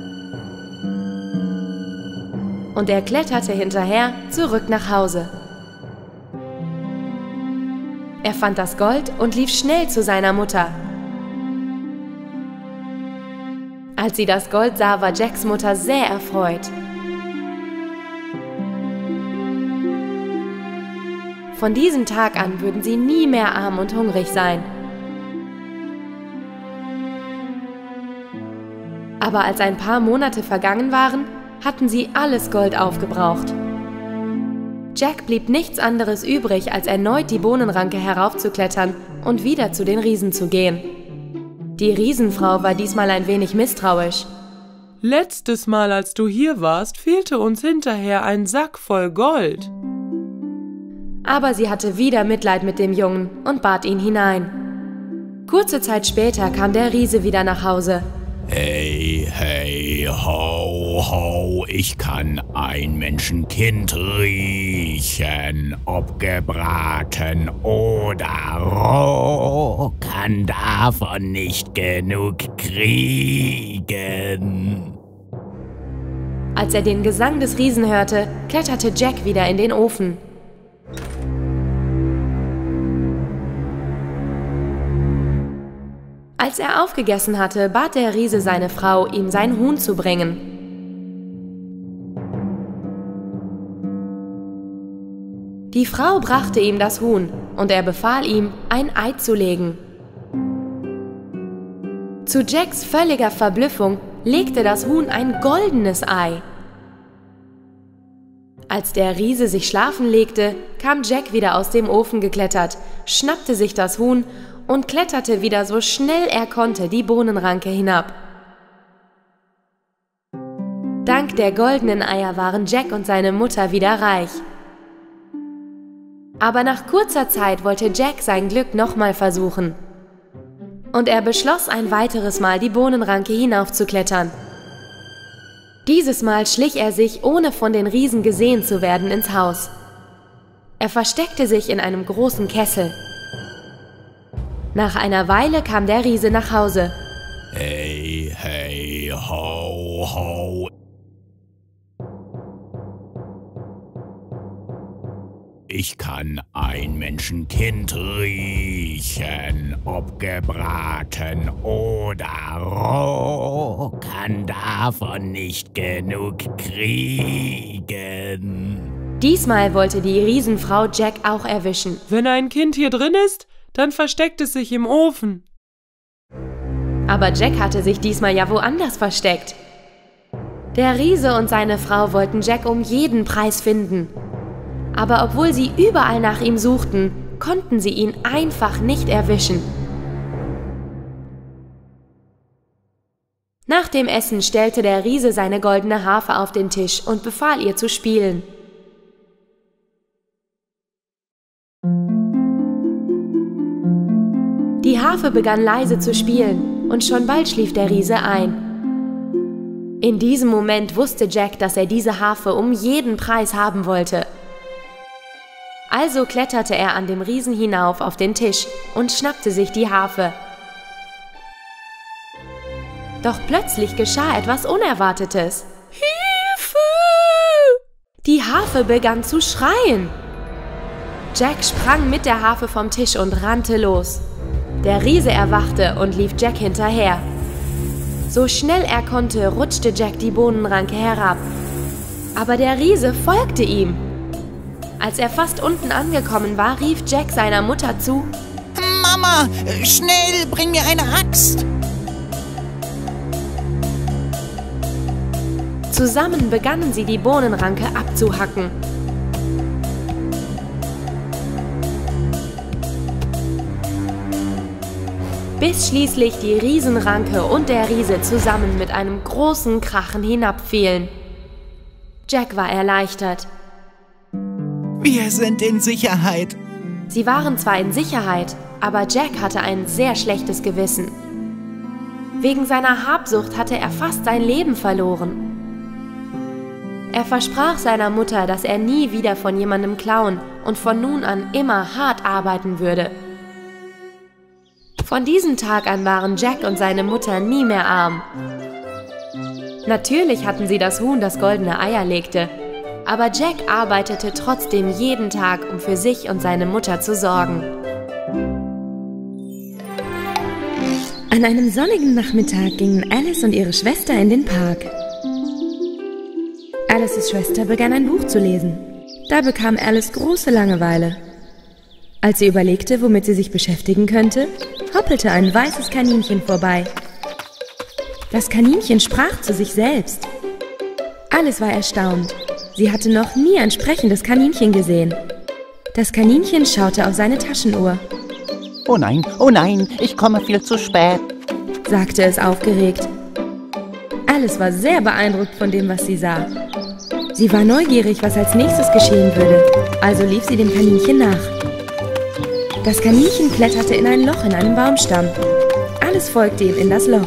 und er kletterte hinterher zurück nach Hause. Er fand das Gold und lief schnell zu seiner Mutter. Als sie das Gold sah, war Jacks Mutter sehr erfreut. Von diesem Tag an würden sie nie mehr arm und hungrig sein. Aber als ein paar Monate vergangen waren, hatten sie alles Gold aufgebraucht. Jack blieb nichts anderes übrig, als erneut die Bohnenranke heraufzuklettern und wieder zu den Riesen zu gehen. Die Riesenfrau war diesmal ein wenig misstrauisch. Letztes Mal, als du hier warst, fehlte uns hinterher ein Sack voll Gold. Aber sie hatte wieder Mitleid mit dem Jungen und bat ihn hinein. Kurze Zeit später kam der Riese wieder nach Hause. Hey, hey, ho, ho, ich kann ein Menschenkind riechen, ob gebraten oder roh, kann davon nicht genug kriegen. Als er den Gesang des Riesen hörte, kletterte Jack wieder in den Ofen. Als er aufgegessen hatte, bat der Riese seine Frau, ihm sein Huhn zu bringen. Die Frau brachte ihm das Huhn und er befahl ihm, ein Ei zu legen. Zu Jacks völliger Verblüffung legte das Huhn ein goldenes Ei. Als der Riese sich schlafen legte, kam Jack wieder aus dem Ofen geklettert, schnappte sich das Huhn und kletterte wieder so schnell er konnte die Bohnenranke hinab. Dank der goldenen Eier waren Jack und seine Mutter wieder reich. Aber nach kurzer Zeit wollte Jack sein Glück nochmal versuchen. Und er beschloss ein weiteres Mal die Bohnenranke hinaufzuklettern. Dieses Mal schlich er sich, ohne von den Riesen gesehen zu werden, ins Haus. Er versteckte sich in einem großen Kessel. Nach einer Weile kam der Riese nach Hause. Hey, hey, ho, ho. Ich kann ein Menschenkind riechen, ob gebraten oder roh, kann davon nicht genug kriegen. Diesmal wollte die Riesenfrau Jack auch erwischen. Wenn ein Kind hier drin ist, dann versteckt es sich im Ofen. Aber Jack hatte sich diesmal ja woanders versteckt. Der Riese und seine Frau wollten Jack um jeden Preis finden. Aber obwohl sie überall nach ihm suchten, konnten sie ihn einfach nicht erwischen. Nach dem Essen stellte der Riese seine goldene Harfe auf den Tisch und befahl ihr zu spielen. Die Harfe begann leise zu spielen und schon bald schlief der Riese ein. In diesem Moment wusste Jack, dass er diese Harfe um jeden Preis haben wollte. Also kletterte er an dem Riesen hinauf auf den Tisch und schnappte sich die Harfe. Doch plötzlich geschah etwas Unerwartetes. Hilfe! Die Harfe begann zu schreien. Jack sprang mit der Harfe vom Tisch und rannte los. Der Riese erwachte und lief Jack hinterher. So schnell er konnte, rutschte Jack die Bohnenranke herab. Aber der Riese folgte ihm. Als er fast unten angekommen war, rief Jack seiner Mutter zu: Mama, schnell, bring mir eine Axt! Zusammen begannen sie, die Bohnenranke abzuhacken. Bis schließlich die Riesenranke und der Riese zusammen mit einem großen Krachen hinabfielen. Jack war erleichtert. Wir sind in Sicherheit. Sie waren zwar in Sicherheit, aber Jack hatte ein sehr schlechtes Gewissen. Wegen seiner Habsucht hatte er fast sein Leben verloren. Er versprach seiner Mutter, dass er nie wieder von jemandem klauen und von nun an immer hart arbeiten würde. Von diesem Tag an waren Jack und seine Mutter nie mehr arm. Natürlich hatten sie das Huhn, das goldene Eier legte, aber Jack arbeitete trotzdem jeden Tag, um für sich und seine Mutter zu sorgen. An einem sonnigen Nachmittag gingen Alice und ihre Schwester in den Park. Alices Schwester begann ein Buch zu lesen. Da bekam Alice große Langeweile. Als sie überlegte, womit sie sich beschäftigen könnte, hoppelte ein weißes Kaninchen vorbei. Das Kaninchen sprach zu sich selbst. Alice war erstaunt. Sie hatte noch nie ein sprechendes Kaninchen gesehen. Das Kaninchen schaute auf seine Taschenuhr. Oh nein, ich komme viel zu spät, sagte es aufgeregt. Alice war sehr beeindruckt von dem, was sie sah. Sie war neugierig, was als nächstes geschehen würde, also lief sie dem Kaninchen nach. Das Kaninchen kletterte in ein Loch in einem Baumstamm. Alice folgte ihm in das Loch.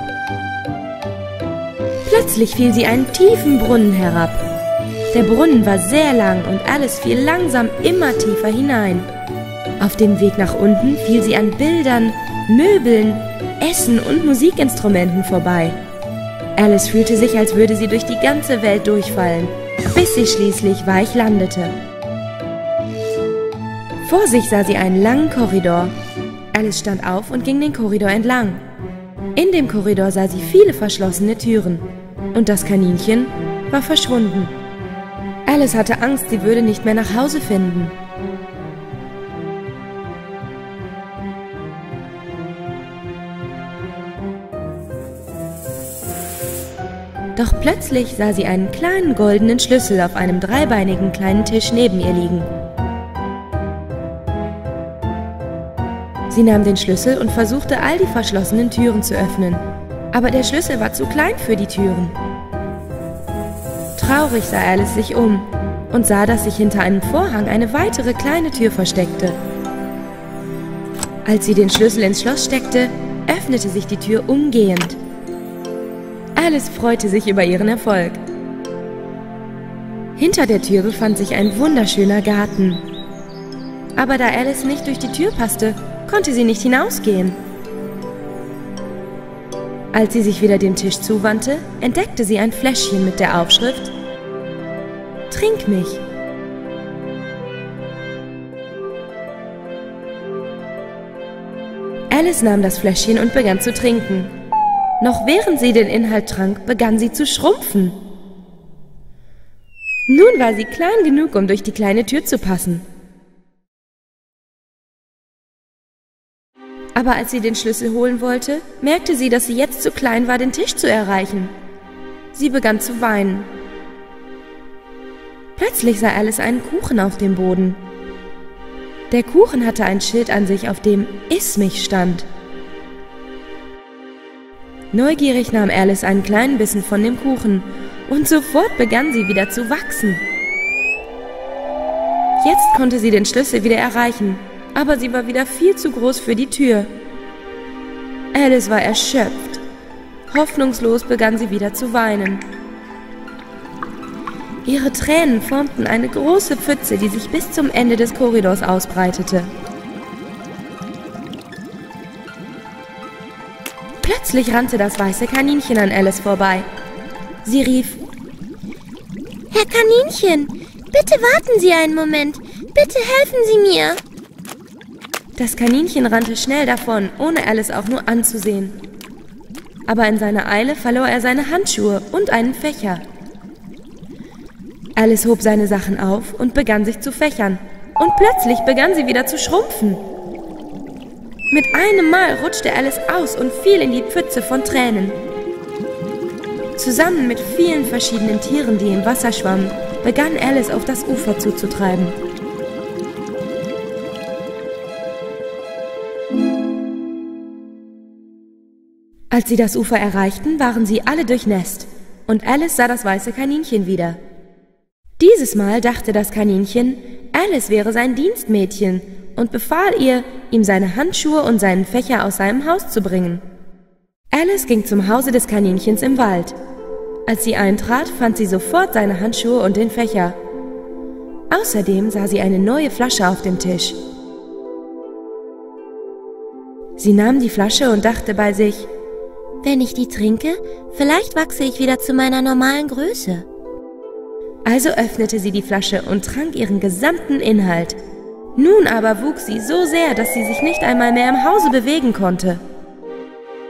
Plötzlich fiel sie einen tiefen Brunnen herab. Der Brunnen war sehr lang und Alice fiel langsam immer tiefer hinein. Auf dem Weg nach unten fiel sie an Bildern, Möbeln, Essen und Musikinstrumenten vorbei. Alice fühlte sich, als würde sie durch die ganze Welt durchfallen, bis sie schließlich weich landete. Vor sich sah sie einen langen Korridor. Alice stand auf und ging den Korridor entlang. In dem Korridor sah sie viele verschlossene Türen. Und das Kaninchen war verschwunden. Alice hatte Angst, sie würde nicht mehr nach Hause finden. Doch plötzlich sah sie einen kleinen goldenen Schlüssel auf einem dreibeinigen kleinen Tisch neben ihr liegen. Sie nahm den Schlüssel und versuchte, all die verschlossenen Türen zu öffnen. Aber der Schlüssel war zu klein für die Türen. Traurig sah Alice sich um und sah, dass sich hinter einem Vorhang eine weitere kleine Tür versteckte. Als sie den Schlüssel ins Schloss steckte, öffnete sich die Tür umgehend. Alice freute sich über ihren Erfolg. Hinter der Tür befand sich ein wunderschöner Garten. Aber da Alice nicht durch die Tür passte, konnte sie nicht hinausgehen. Als sie sich wieder dem Tisch zuwandte, entdeckte sie ein Fläschchen mit der Aufschrift »Trink mich«. Alice nahm das Fläschchen und begann zu trinken. Noch während sie den Inhalt trank, begann sie zu schrumpfen. Nun war sie klein genug, um durch die kleine Tür zu passen. Aber als sie den Schlüssel holen wollte, merkte sie, dass sie jetzt zu klein war, den Tisch zu erreichen. Sie begann zu weinen. Plötzlich sah Alice einen Kuchen auf dem Boden. Der Kuchen hatte ein Schild an sich, auf dem »Iss mich« stand. Neugierig nahm Alice einen kleinen Bissen von dem Kuchen und sofort begann sie wieder zu wachsen. Jetzt konnte sie den Schlüssel wieder erreichen, aber sie war wieder viel zu groß für die Tür. Alice war erschöpft. Hoffnungslos begann sie wieder zu weinen. Ihre Tränen formten eine große Pfütze, die sich bis zum Ende des Korridors ausbreitete. Plötzlich rannte das weiße Kaninchen an Alice vorbei. Sie rief: »Herr Kaninchen, bitte warten Sie einen Moment. Bitte helfen Sie mir.« Das Kaninchen rannte schnell davon, ohne Alice auch nur anzusehen. Aber in seiner Eile verlor er seine Handschuhe und einen Fächer. Alice hob seine Sachen auf und begann sich zu fächern. Und plötzlich begann sie wieder zu schrumpfen. Mit einem Mal rutschte Alice aus und fiel in die Pfütze von Tränen. Zusammen mit vielen verschiedenen Tieren, die im Wasser schwammen, begann Alice auf das Ufer zuzutreiben. Als sie das Ufer erreichten, waren sie alle durchnässt und Alice sah das weiße Kaninchen wieder. Dieses Mal dachte das Kaninchen, Alice wäre sein Dienstmädchen und befahl ihr, ihm seine Handschuhe und seinen Fächer aus seinem Haus zu bringen. Alice ging zum Hause des Kaninchens im Wald. Als sie eintrat, fand sie sofort seine Handschuhe und den Fächer. Außerdem sah sie eine neue Flasche auf dem Tisch. Sie nahm die Flasche und dachte bei sich: Wenn ich die trinke, vielleicht wachse ich wieder zu meiner normalen Größe. Also öffnete sie die Flasche und trank ihren gesamten Inhalt. Nun aber wuchs sie so sehr, dass sie sich nicht einmal mehr im Hause bewegen konnte.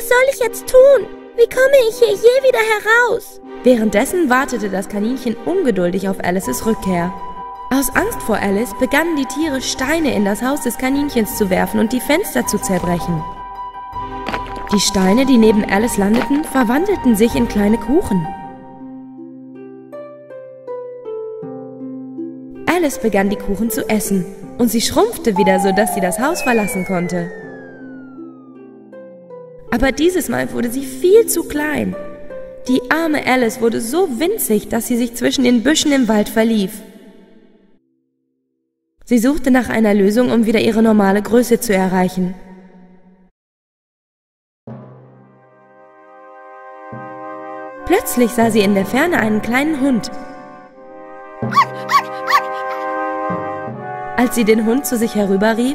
Was soll ich jetzt tun? Wie komme ich hier je wieder heraus? Währenddessen wartete das Kaninchen ungeduldig auf Alices Rückkehr. Aus Angst vor Alice begannen die Tiere Steine in das Haus des Kaninchens zu werfen und die Fenster zu zerbrechen. Die Steine, die neben Alice landeten, verwandelten sich in kleine Kuchen. Alice begann die Kuchen zu essen und sie schrumpfte wieder, sodass sie das Haus verlassen konnte. Aber dieses Mal wurde sie viel zu klein. Die arme Alice wurde so winzig, dass sie sich zwischen den Büschen im Wald verlief. Sie suchte nach einer Lösung, um wieder ihre normale Größe zu erreichen. Plötzlich sah sie in der Ferne einen kleinen Hund. Als sie den Hund zu sich herüberrief,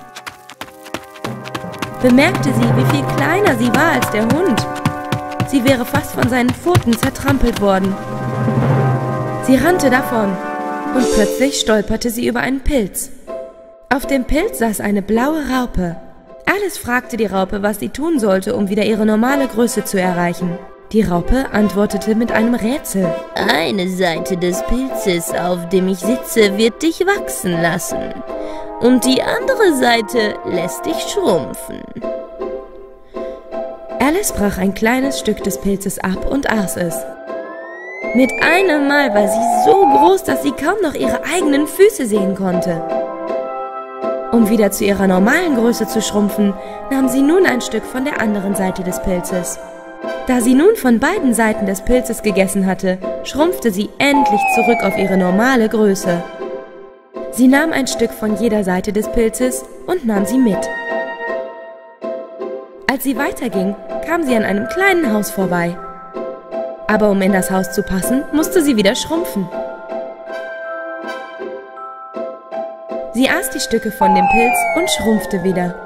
bemerkte sie, wie viel kleiner sie war als der Hund. Sie wäre fast von seinen Pfoten zertrampelt worden. Sie rannte davon und plötzlich stolperte sie über einen Pilz. Auf dem Pilz saß eine blaue Raupe. Alice fragte die Raupe, was sie tun sollte, um wieder ihre normale Größe zu erreichen. Die Raupe antwortete mit einem Rätsel. Eine Seite des Pilzes, auf dem ich sitze, wird dich wachsen lassen. Und die andere Seite lässt dich schrumpfen. Alice brach ein kleines Stück des Pilzes ab und aß es. Mit einem Mal war sie so groß, dass sie kaum noch ihre eigenen Füße sehen konnte. Um wieder zu ihrer normalen Größe zu schrumpfen, nahm sie nun ein Stück von der anderen Seite des Pilzes. Da sie nun von beiden Seiten des Pilzes gegessen hatte, schrumpfte sie endlich zurück auf ihre normale Größe. Sie nahm ein Stück von jeder Seite des Pilzes und nahm sie mit. Als sie weiterging, kam sie an einem kleinen Haus vorbei. Aber um in das Haus zu passen, musste sie wieder schrumpfen. Sie aß die Stücke von dem Pilz und schrumpfte wieder.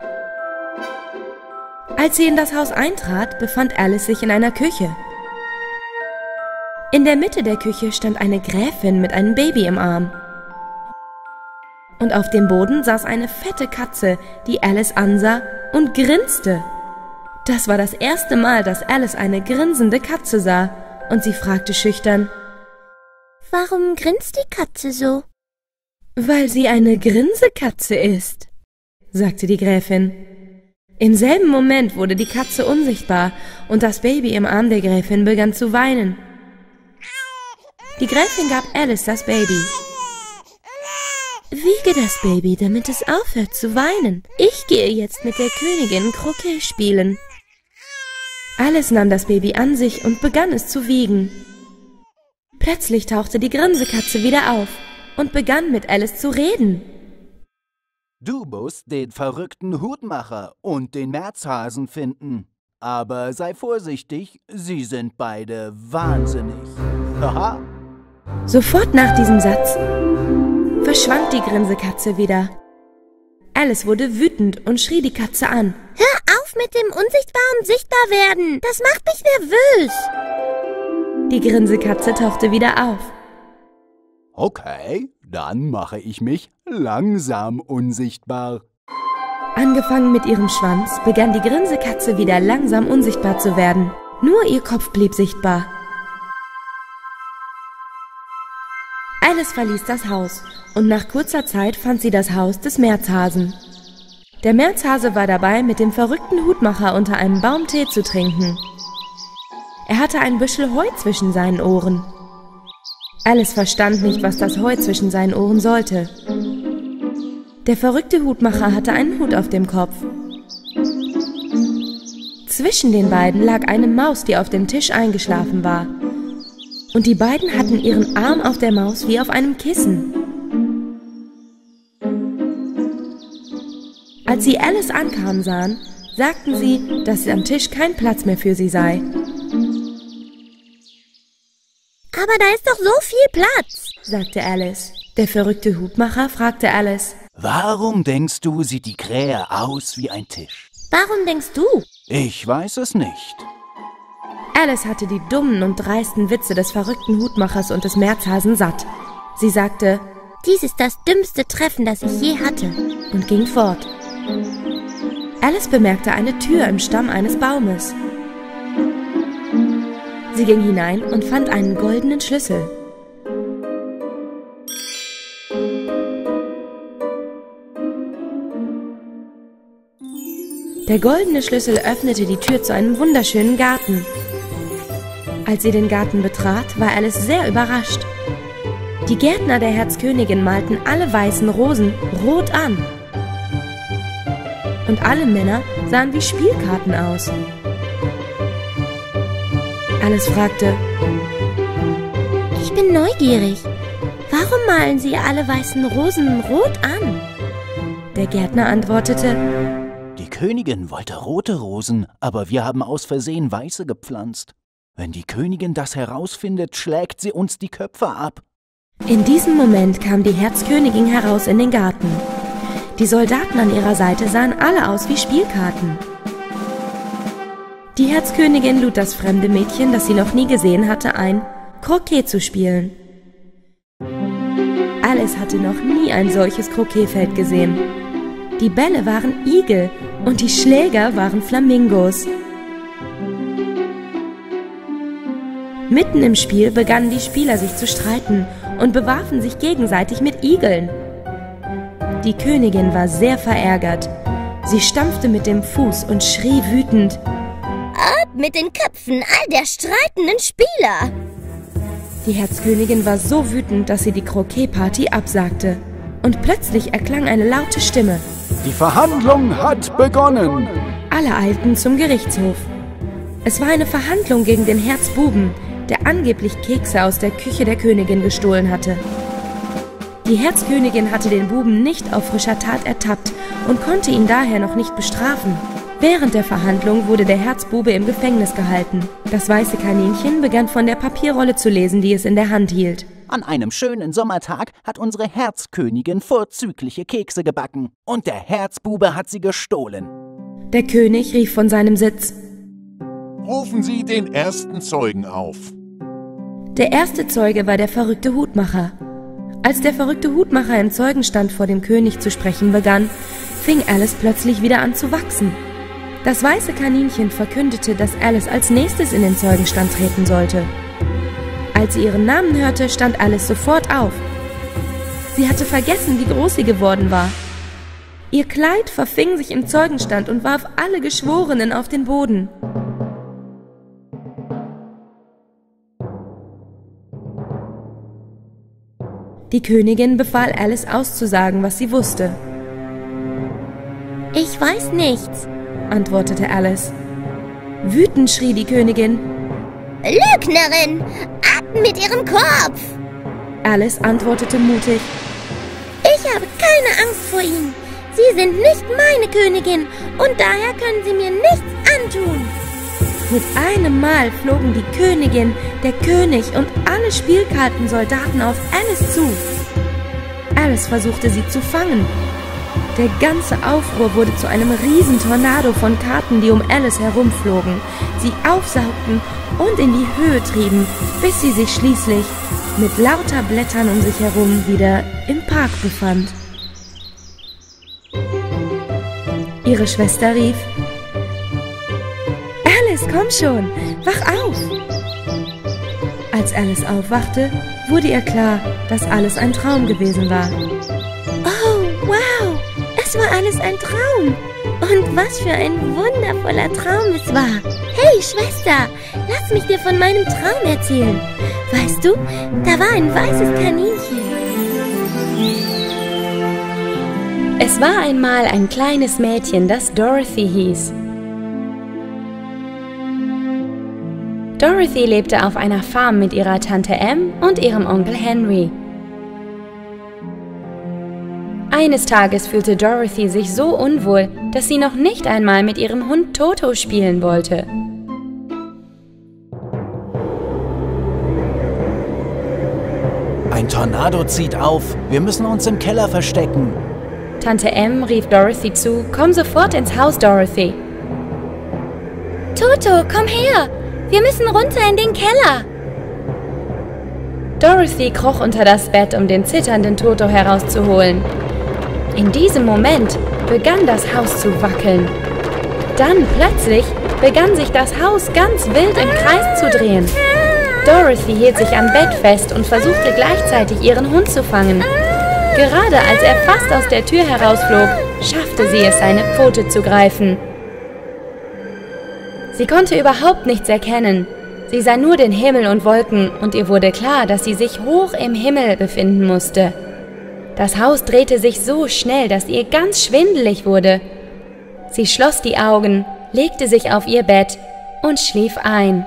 Als sie in das Haus eintrat, befand Alice sich in einer Küche. In der Mitte der Küche stand eine Gräfin mit einem Baby im Arm. Und auf dem Boden saß eine fette Katze, die Alice ansah und grinste. Das war das erste Mal, dass Alice eine grinsende Katze sah, und sie fragte schüchtern: »Warum grinst die Katze so?« »Weil sie eine Grinsekatze ist«, sagte die Gräfin. Im selben Moment wurde die Katze unsichtbar und das Baby im Arm der Gräfin begann zu weinen. Die Gräfin gab Alice das Baby. »Wiege das Baby, damit es aufhört zu weinen. Ich gehe jetzt mit der Königin Croquet spielen.« Alice nahm das Baby an sich und begann es zu wiegen. Plötzlich tauchte die Grinsekatze wieder auf und begann mit Alice zu reden. Du musst den verrückten Hutmacher und den Märzhasen finden. Aber sei vorsichtig, sie sind beide wahnsinnig. Haha. Sofort nach diesem Satz verschwand die Grinsekatze wieder. Alice wurde wütend und schrie die Katze an. »Hör auf mit dem unsichtbaren Sichtbarwerden! Das macht mich nervös!« Die Grinsekatze tauchte wieder auf. Okay, dann mache ich mich langsam unsichtbar. Angefangen mit ihrem Schwanz, begann die Grinsekatze wieder langsam unsichtbar zu werden. Nur ihr Kopf blieb sichtbar. Alice verließ das Haus und nach kurzer Zeit fand sie das Haus des Märzhasen. Der Märzhase war dabei, mit dem verrückten Hutmacher unter einem Baum Tee zu trinken. Er hatte ein Büschel Heu zwischen seinen Ohren. Alice verstand nicht, was das Heu zwischen seinen Ohren sollte. Der verrückte Hutmacher hatte einen Hut auf dem Kopf. Zwischen den beiden lag eine Maus, die auf dem Tisch eingeschlafen war. Und die beiden hatten ihren Arm auf der Maus wie auf einem Kissen. Als sie Alice ankamen sahen, sagten sie, dass am Tisch kein Platz mehr für sie sei. »Aber da ist doch so viel Platz«, sagte Alice. Der verrückte Hutmacher fragte Alice: »Warum denkst du, sieht die Krähe aus wie ein Tisch?« »Warum denkst du?« »Ich weiß es nicht.« Alice hatte die dummen und dreisten Witze des verrückten Hutmachers und des Märzhasen satt. Sie sagte: »Dies ist das dümmste Treffen, das ich je hatte«, und ging fort. Alice bemerkte eine Tür im Stamm eines Baumes. Sie ging hinein und fand einen goldenen Schlüssel. Der goldene Schlüssel öffnete die Tür zu einem wunderschönen Garten. Als sie den Garten betrat, war Alice sehr überrascht. Die Gärtner der Herzkönigin malten alle weißen Rosen rot an. Und alle Männer sahen wie Spielkarten aus. Alice fragte: Ich bin neugierig. Warum malen Sie alle weißen Rosen rot an? Der Gärtner antwortete: Die Königin wollte rote Rosen, aber wir haben aus Versehen weiße gepflanzt. Wenn die Königin das herausfindet, schlägt sie uns die Köpfe ab. In diesem Moment kam die Herzkönigin heraus in den Garten. Die Soldaten an ihrer Seite sahen alle aus wie Spielkarten. Die Herzkönigin lud das fremde Mädchen, das sie noch nie gesehen hatte, ein, Croquet zu spielen. Alice hatte noch nie ein solches Croquetfeld gesehen. Die Bälle waren Igel und die Schläger waren Flamingos. Mitten im Spiel begannen die Spieler sich zu streiten und bewarfen sich gegenseitig mit Igeln. Die Königin war sehr verärgert. Sie stampfte mit dem Fuß und schrie wütend: Ab mit den Köpfen all der streitenden Spieler! Die Herzkönigin war so wütend, dass sie die Croquet-Party absagte. Und plötzlich erklang eine laute Stimme: Die Verhandlung hat begonnen! Alle eilten zum Gerichtshof. Es war eine Verhandlung gegen den Herzbuben, der angeblich Kekse aus der Küche der Königin gestohlen hatte. Die Herzkönigin hatte den Buben nicht auf frischer Tat ertappt und konnte ihn daher noch nicht bestrafen. Während der Verhandlung wurde der Herzbube im Gefängnis gehalten. Das weiße Kaninchen begann von der Papierrolle zu lesen, die es in der Hand hielt. An einem schönen Sommertag hat unsere Herzkönigin vorzügliche Kekse gebacken. Und der Herzbube hat sie gestohlen. Der König rief von seinem Sitz: Rufen Sie den ersten Zeugen auf. Der erste Zeuge war der verrückte Hutmacher. Als der verrückte Hutmacher im Zeugenstand vor dem König zu sprechen begann, fing Alice plötzlich wieder an zu wachsen. Das weiße Kaninchen verkündete, dass Alice als nächstes in den Zeugenstand treten sollte. Als sie ihren Namen hörte, stand Alice sofort auf. Sie hatte vergessen, wie groß sie geworden war. Ihr Kleid verfing sich im Zeugenstand und warf alle Geschworenen auf den Boden. Die Königin befahl Alice auszusagen, was sie wusste. Ich weiß nichts, antwortete Alice. Wütend schrie die Königin: Lügnerin! Ab mit ihrem Kopf! Alice antwortete mutig: Ich habe keine Angst vor Ihnen. Sie sind nicht meine Königin und daher können Sie mir nichts antun. Mit einem Mal flogen die Königin, der König und alle Spielkartensoldaten auf Alice zu. Alice versuchte sie zu fangen. Der ganze Aufruhr wurde zu einem Riesentornado von Karten, die um Alice herumflogen, sie aufsaugten und in die Höhe trieben, bis sie sich schließlich mit lauter Blättern um sich herum wieder im Park befand. Ihre Schwester rief: Alice, komm schon, wach auf! Als Alice aufwachte, wurde ihr klar, dass alles ein Traum gewesen war. Oh, wow! Es war alles ein Traum! Und was für ein wundervoller Traum es war! Hey, Schwester, lass mich dir von meinem Traum erzählen. Weißt du, da war ein weißes Kaninchen. Es war einmal ein kleines Mädchen, das Dorothy hieß. Dorothy lebte auf einer Farm mit ihrer Tante Em und ihrem Onkel Henry. Eines Tages fühlte Dorothy sich so unwohl, dass sie noch nicht einmal mit ihrem Hund Toto spielen wollte. Ein Tornado zieht auf. Wir müssen uns im Keller verstecken. Tante Em rief Dorothy zu: Komm sofort ins Haus, Dorothy. Toto, komm her! Wir müssen runter in den Keller. Dorothy kroch unter das Bett, um den zitternden Toto herauszuholen. In diesem Moment begann das Haus zu wackeln Dann plötzlich begann sich das Haus ganz wild im Kreis zu drehen. Dorothy hielt sich am Bett fest und versuchte gleichzeitig ihren Hund zu fangen. Gerade als er fast aus der Tür herausflog, schaffte sie es, seine Pfote zu greifen. Sie konnte überhaupt nichts erkennen. Sie sah nur den Himmel und Wolken und ihr wurde klar, dass sie sich hoch im Himmel befinden musste. Das Haus drehte sich so schnell, dass ihr ganz schwindelig wurde. Sie schloss die Augen, legte sich auf ihr Bett und schlief ein.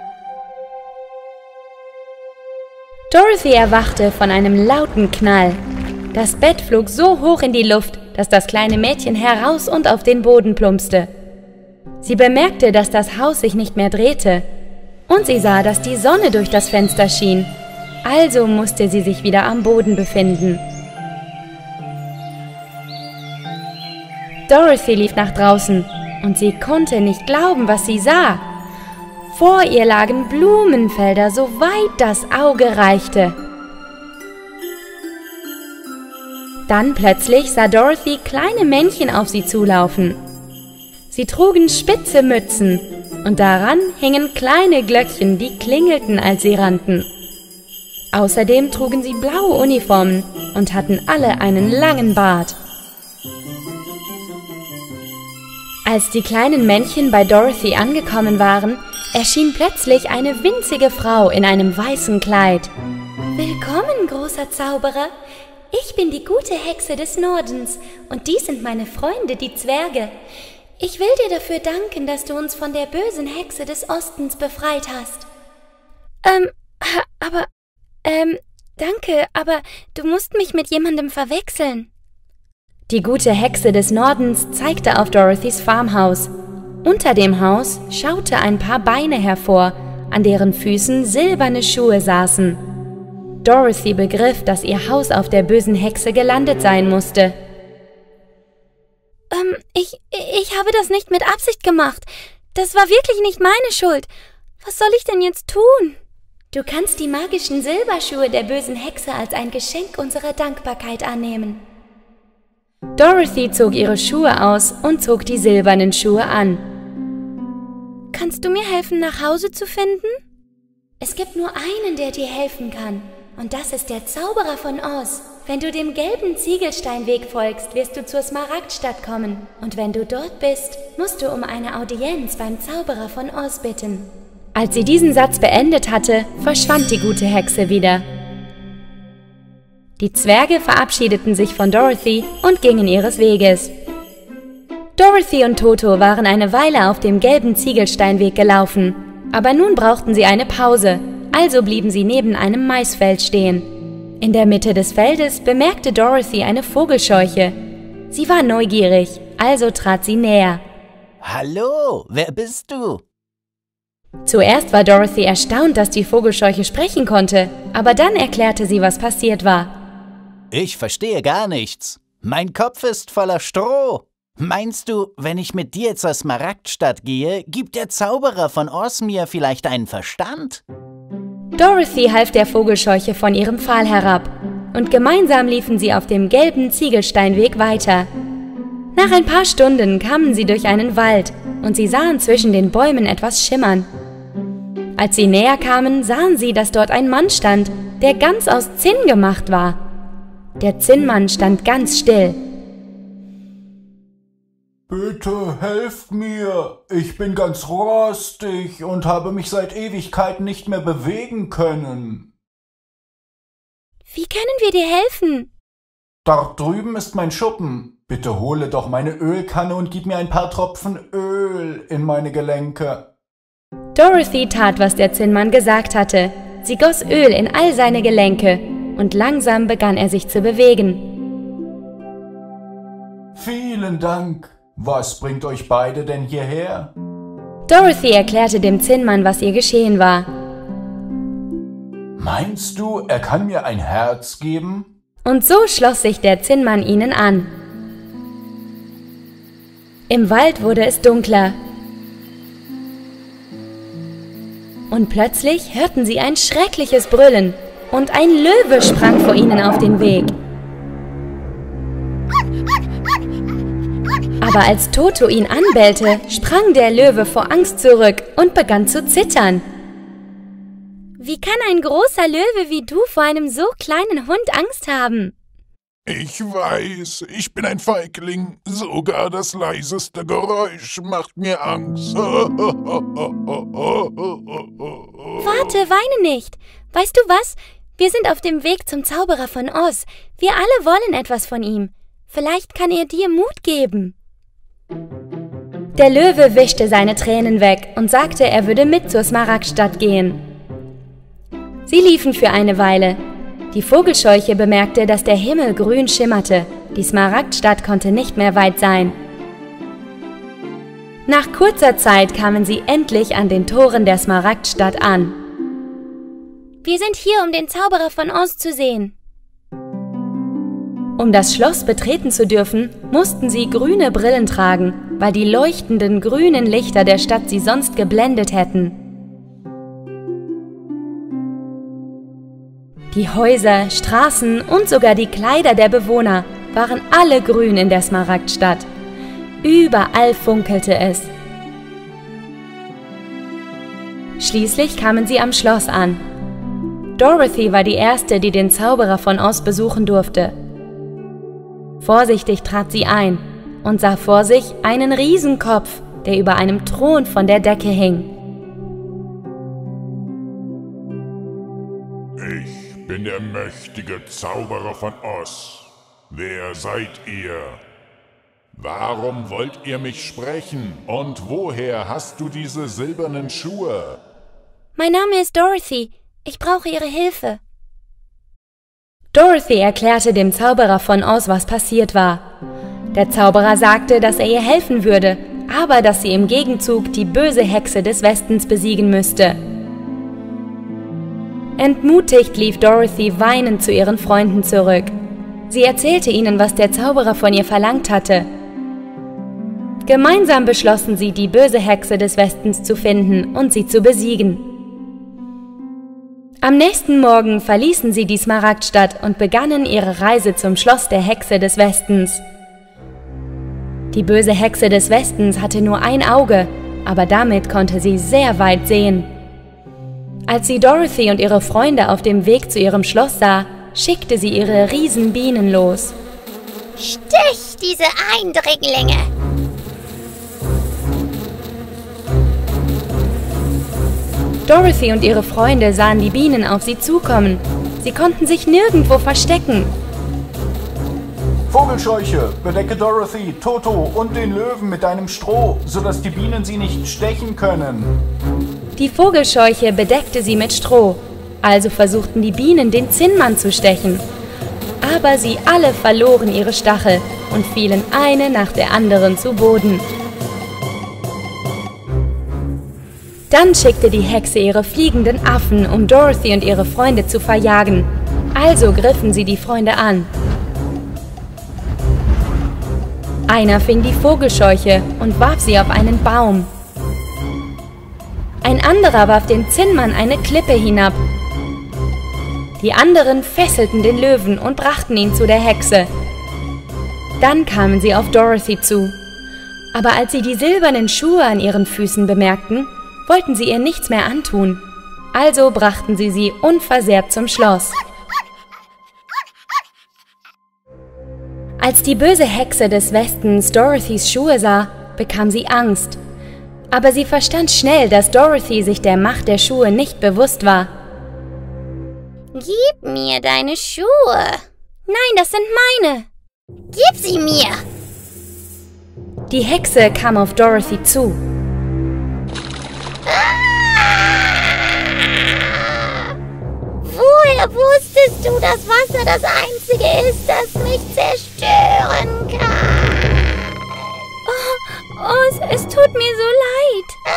Dorothy erwachte von einem lauten Knall. Das Bett flog so hoch in die Luft, dass das kleine Mädchen heraus und auf den Boden plumpste. Sie bemerkte, dass das Haus sich nicht mehr drehte. Und sie sah, dass die Sonne durch das Fenster schien. Also musste sie sich wieder am Boden befinden. Dorothy lief nach draußen und sie konnte nicht glauben, was sie sah. Vor ihr lagen Blumenfelder, so weit das Auge reichte. Dann plötzlich sah Dorothy kleine Männchen auf sie zulaufen. Sie trugen spitze Mützen und daran hingen kleine Glöckchen, die klingelten, als sie rannten. Außerdem trugen sie blaue Uniformen und hatten alle einen langen Bart. Als die kleinen Männchen bei Dorothy angekommen waren, erschien plötzlich eine winzige Frau in einem weißen Kleid. Willkommen, großer Zauberer. Ich bin die gute Hexe des Nordens und dies sind meine Freunde, die Zwerge. Ich will dir dafür danken, dass du uns von der bösen Hexe des Ostens befreit hast. Danke, aber du musst mich mit jemandem verwechseln. Die gute Hexe des Nordens zeigte auf Dorothys Farmhaus. Unter dem Haus schaute ein paar Beine hervor, an deren Füßen silberne Schuhe saßen. Dorothy begriff, dass ihr Haus auf der bösen Hexe gelandet sein musste. Ich habe das nicht mit Absicht gemacht. Das war wirklich nicht meine Schuld. Was soll ich denn jetzt tun? Du kannst die magischen Silberschuhe der bösen Hexe als ein Geschenk unserer Dankbarkeit annehmen. Dorothy zog ihre Schuhe aus und zog die silbernen Schuhe an. Kannst du mir helfen, nach Hause zu finden? Es gibt nur einen, der dir helfen kann. Und das ist der Zauberer von Oz. Wenn du dem gelben Ziegelsteinweg folgst, wirst du zur Smaragdstadt kommen. Und wenn du dort bist, musst du um eine Audienz beim Zauberer von Oz bitten. Als sie diesen Satz beendet hatte, verschwand die gute Hexe wieder. Die Zwerge verabschiedeten sich von Dorothy und gingen ihres Weges. Dorothy und Toto waren eine Weile auf dem gelben Ziegelsteinweg gelaufen, aber nun brauchten sie eine Pause, also blieben sie neben einem Maisfeld stehen. In der Mitte des Feldes bemerkte Dorothy eine Vogelscheuche. Sie war neugierig, also trat sie näher. Hallo, wer bist du? Zuerst war Dorothy erstaunt, dass die Vogelscheuche sprechen konnte, aber dann erklärte sie, was passiert war. Ich verstehe gar nichts. Mein Kopf ist voller Stroh. Meinst du, wenn ich mit dir zur Smaragdstadt gehe, gibt der Zauberer von Oz mir vielleicht einen Verstand? Dorothy half der Vogelscheuche von ihrem Pfahl herab und gemeinsam liefen sie auf dem gelben Ziegelsteinweg weiter. Nach ein paar Stunden kamen sie durch einen Wald und sie sahen zwischen den Bäumen etwas schimmern. Als sie näher kamen, sahen sie, dass dort ein Mann stand, der ganz aus Zinn gemacht war. Der Zinnmann stand ganz still. Bitte helft mir, ich bin ganz rostig und habe mich seit Ewigkeiten nicht mehr bewegen können. Wie können wir dir helfen? Dort drüben ist mein Schuppen. Bitte hole doch meine Ölkanne und gib mir ein paar Tropfen Öl in meine Gelenke. Dorothy tat, was der Zinnmann gesagt hatte. Sie goss Öl in all seine Gelenke und langsam begann er sich zu bewegen. Vielen Dank. Was bringt euch beide denn hierher? Dorothy erklärte dem Zinnmann, was ihr geschehen war. Meinst du, er kann mir ein Herz geben? Und so schloss sich der Zinnmann ihnen an. Im Wald wurde es dunkler. Und plötzlich hörten sie ein schreckliches Brüllen und ein Löwe sprang vor ihnen auf den Weg. Aber als Toto ihn anbellte, sprang der Löwe vor Angst zurück und begann zu zittern. Wie kann ein großer Löwe wie du vor einem so kleinen Hund Angst haben? Ich weiß, ich bin ein Feigling. Sogar das leiseste Geräusch macht mir Angst. Warte, weine nicht. Weißt du was? Wir sind auf dem Weg zum Zauberer von Oz. Wir alle wollen etwas von ihm. Vielleicht kann er dir Mut geben. Der Löwe wischte seine Tränen weg und sagte, er würde mit zur Smaragdstadt gehen. Sie liefen für eine Weile. Die Vogelscheuche bemerkte, dass der Himmel grün schimmerte. Die Smaragdstadt konnte nicht mehr weit sein. Nach kurzer Zeit kamen sie endlich an den Toren der Smaragdstadt an. Wir sind hier, um den Zauberer von Oz zu sehen. Um das Schloss betreten zu dürfen, mussten sie grüne Brillen tragen, weil die leuchtenden grünen Lichter der Stadt sie sonst geblendet hätten. Die Häuser, Straßen und sogar die Kleider der Bewohner waren alle grün in der Smaragdstadt. Überall funkelte es. Schließlich kamen sie am Schloss an. Dorothy war die Erste, die den Zauberer von Oz besuchen durfte. Vorsichtig trat sie ein und sah vor sich einen Riesenkopf, der über einem Thron von der Decke hing. Ich bin der mächtige Zauberer von Oz. Wer seid ihr? Warum wollt ihr mich sprechen? Und woher hast du diese silbernen Schuhe? Mein Name ist Dorothy. Ich brauche Ihre Hilfe. Dorothy erklärte dem Zauberer von Oz, was passiert war. Der Zauberer sagte, dass er ihr helfen würde, aber dass sie im Gegenzug die böse Hexe des Westens besiegen müsste. Entmutigt lief Dorothy weinend zu ihren Freunden zurück. Sie erzählte ihnen, was der Zauberer von ihr verlangt hatte. Gemeinsam beschlossen sie, die böse Hexe des Westens zu finden und sie zu besiegen. Am nächsten Morgen verließen sie die Smaragdstadt und begannen ihre Reise zum Schloss der Hexe des Westens. Die böse Hexe des Westens hatte nur ein Auge, aber damit konnte sie sehr weit sehen. Als sie Dorothy und ihre Freunde auf dem Weg zu ihrem Schloss sah, schickte sie ihre Riesenbienen los. Stich diese Eindringlinge! Dorothy und ihre Freunde sahen die Bienen auf sie zukommen. Sie konnten sich nirgendwo verstecken. Vogelscheuche, bedecke Dorothy, Toto und den Löwen mit deinem Stroh, sodass die Bienen sie nicht stechen können. Die Vogelscheuche bedeckte sie mit Stroh. Also versuchten die Bienen, den Zinnmann zu stechen. Aber sie alle verloren ihre Stachel und fielen eine nach der anderen zu Boden. Dann schickte die Hexe ihre fliegenden Affen, um Dorothy und ihre Freunde zu verjagen. Also griffen sie die Freunde an. Einer fing die Vogelscheuche und warf sie auf einen Baum. Ein anderer warf dem Zinnmann eine Klippe hinab. Die anderen fesselten den Löwen und brachten ihn zu der Hexe. Dann kamen sie auf Dorothy zu. Aber als sie die silbernen Schuhe an ihren Füßen bemerkten, wollten sie ihr nichts mehr antun. Also brachten sie unversehrt zum Schloss. Als die böse Hexe des Westens Dorothys Schuhe sah, bekam sie Angst. Aber sie verstand schnell, dass Dorothy sich der Macht der Schuhe nicht bewusst war. Gib mir deine Schuhe. Nein, das sind meine. Gib sie mir. Die Hexe kam auf Dorothy zu. Woher wusstest du, dass Wasser das Einzige ist, das mich zerstören kann? Oh, es tut mir so leid.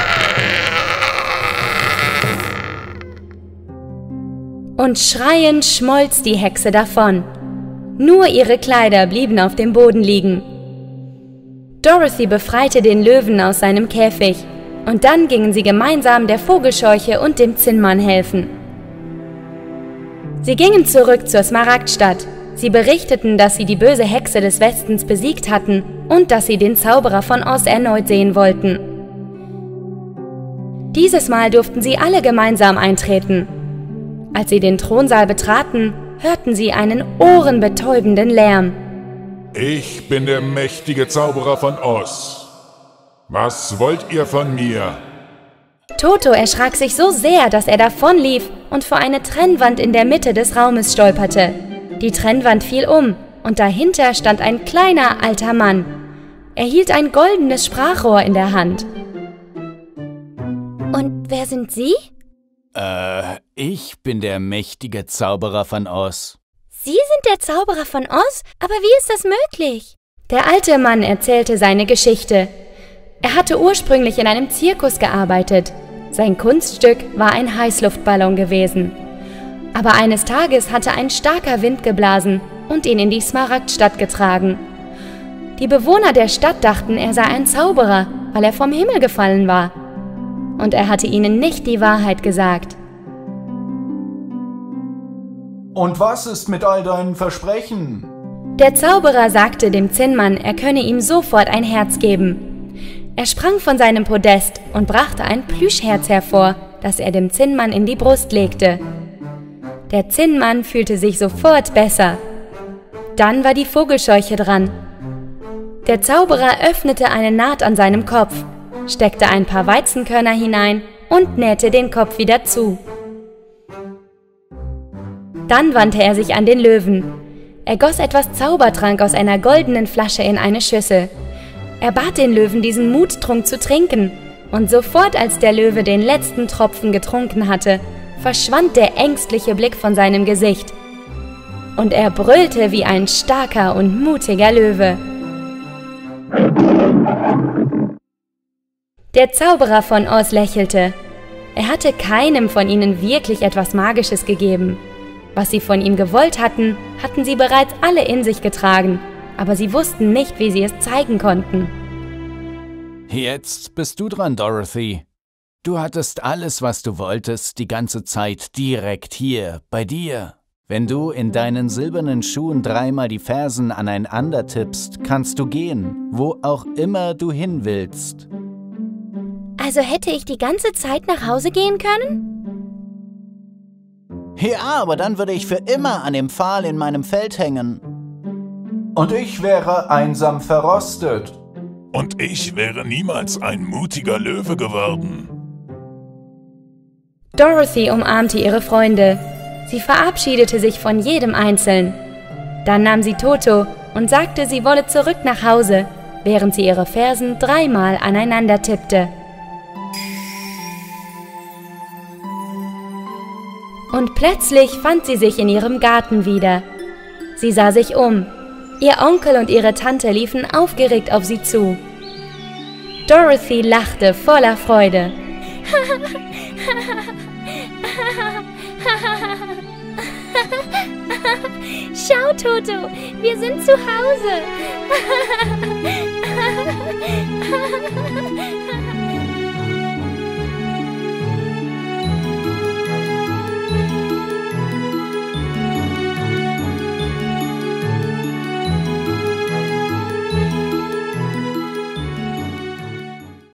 Und schreiend schmolz die Hexe davon. Nur ihre Kleider blieben auf dem Boden liegen. Dorothy befreite den Löwen aus seinem Käfig und dann gingen sie gemeinsam der Vogelscheuche und dem Zinnmann helfen. Sie gingen zurück zur Smaragdstadt Sie berichteten, dass sie die böse Hexe des Westens besiegt hatten und dass sie den Zauberer von Oz erneut sehen wollten. Dieses Mal durften sie alle gemeinsam eintreten. Als sie den Thronsaal betraten, hörten sie einen ohrenbetäubenden Lärm. Ich bin der mächtige Zauberer von Oz. Was wollt ihr von mir? Toto erschrak sich so sehr, dass er davonlief und vor eine Trennwand in der Mitte des Raumes stolperte. Die Trennwand fiel um und dahinter stand ein kleiner alter Mann. Er hielt ein goldenes Sprachrohr in der Hand. Und wer sind Sie? Ich bin der mächtige Zauberer von Oz. Sie sind der Zauberer von Oz? Aber wie ist das möglich? Der alte Mann erzählte seine Geschichte. Er hatte ursprünglich in einem Zirkus gearbeitet. Sein Kunststück war ein Heißluftballon gewesen. Aber eines Tages hatte ein starker Wind geblasen und ihn in die Smaragdstadt getragen. Die Bewohner der Stadt dachten, er sei ein Zauberer, weil er vom Himmel gefallen war. Und er hatte ihnen nicht die Wahrheit gesagt. Und was ist mit all deinen Versprechen? Der Zauberer sagte dem Zinnmann, er könne ihm sofort ein Herz geben. Er sprang von seinem Podest und brachte ein Plüschherz hervor, das er dem Zinnmann in die Brust legte. Der Zinnmann fühlte sich sofort besser. Dann war die Vogelscheuche dran. Der Zauberer öffnete eine Naht an seinem Kopf, steckte ein paar Weizenkörner hinein und nähte den Kopf wieder zu. Dann wandte er sich an den Löwen. Er goss etwas Zaubertrank aus einer goldenen Flasche in eine Schüssel. Er bat den Löwen, diesen Muttrunk zu trinken, und sofort, als der Löwe den letzten Tropfen getrunken hatte, verschwand der ängstliche Blick von seinem Gesicht. Und er brüllte wie ein starker und mutiger Löwe. Der Zauberer von Oz lächelte. Er hatte keinem von ihnen wirklich etwas Magisches gegeben. Was sie von ihm gewollt hatten, hatten sie bereits alle in sich getragen, aber sie wussten nicht, wie sie es zeigen konnten. Jetzt bist du dran, Dorothy. Du hattest alles, was du wolltest, die ganze Zeit direkt hier, bei dir. Wenn du in deinen silbernen Schuhen dreimal die Fersen aneinander tippst, kannst du gehen, wo auch immer du hin willst. Also hätte ich die ganze Zeit nach Hause gehen können? Ja, aber dann würde ich für immer an dem Pfahl in meinem Feld hängen. Und ich wäre einsam verrostet. Und ich wäre niemals ein mutiger Löwe geworden. Dorothy umarmte ihre Freunde. Sie verabschiedete sich von jedem Einzelnen. Dann nahm sie Toto und sagte, sie wolle zurück nach Hause, während sie ihre Fersen dreimal aneinander tippte. Und plötzlich fand sie sich in ihrem Garten wieder. Sie sah sich um. Ihr Onkel und ihre Tante liefen aufgeregt auf sie zu. Dorothy lachte voller Freude. Schau, Toto, wir sind zu Hause.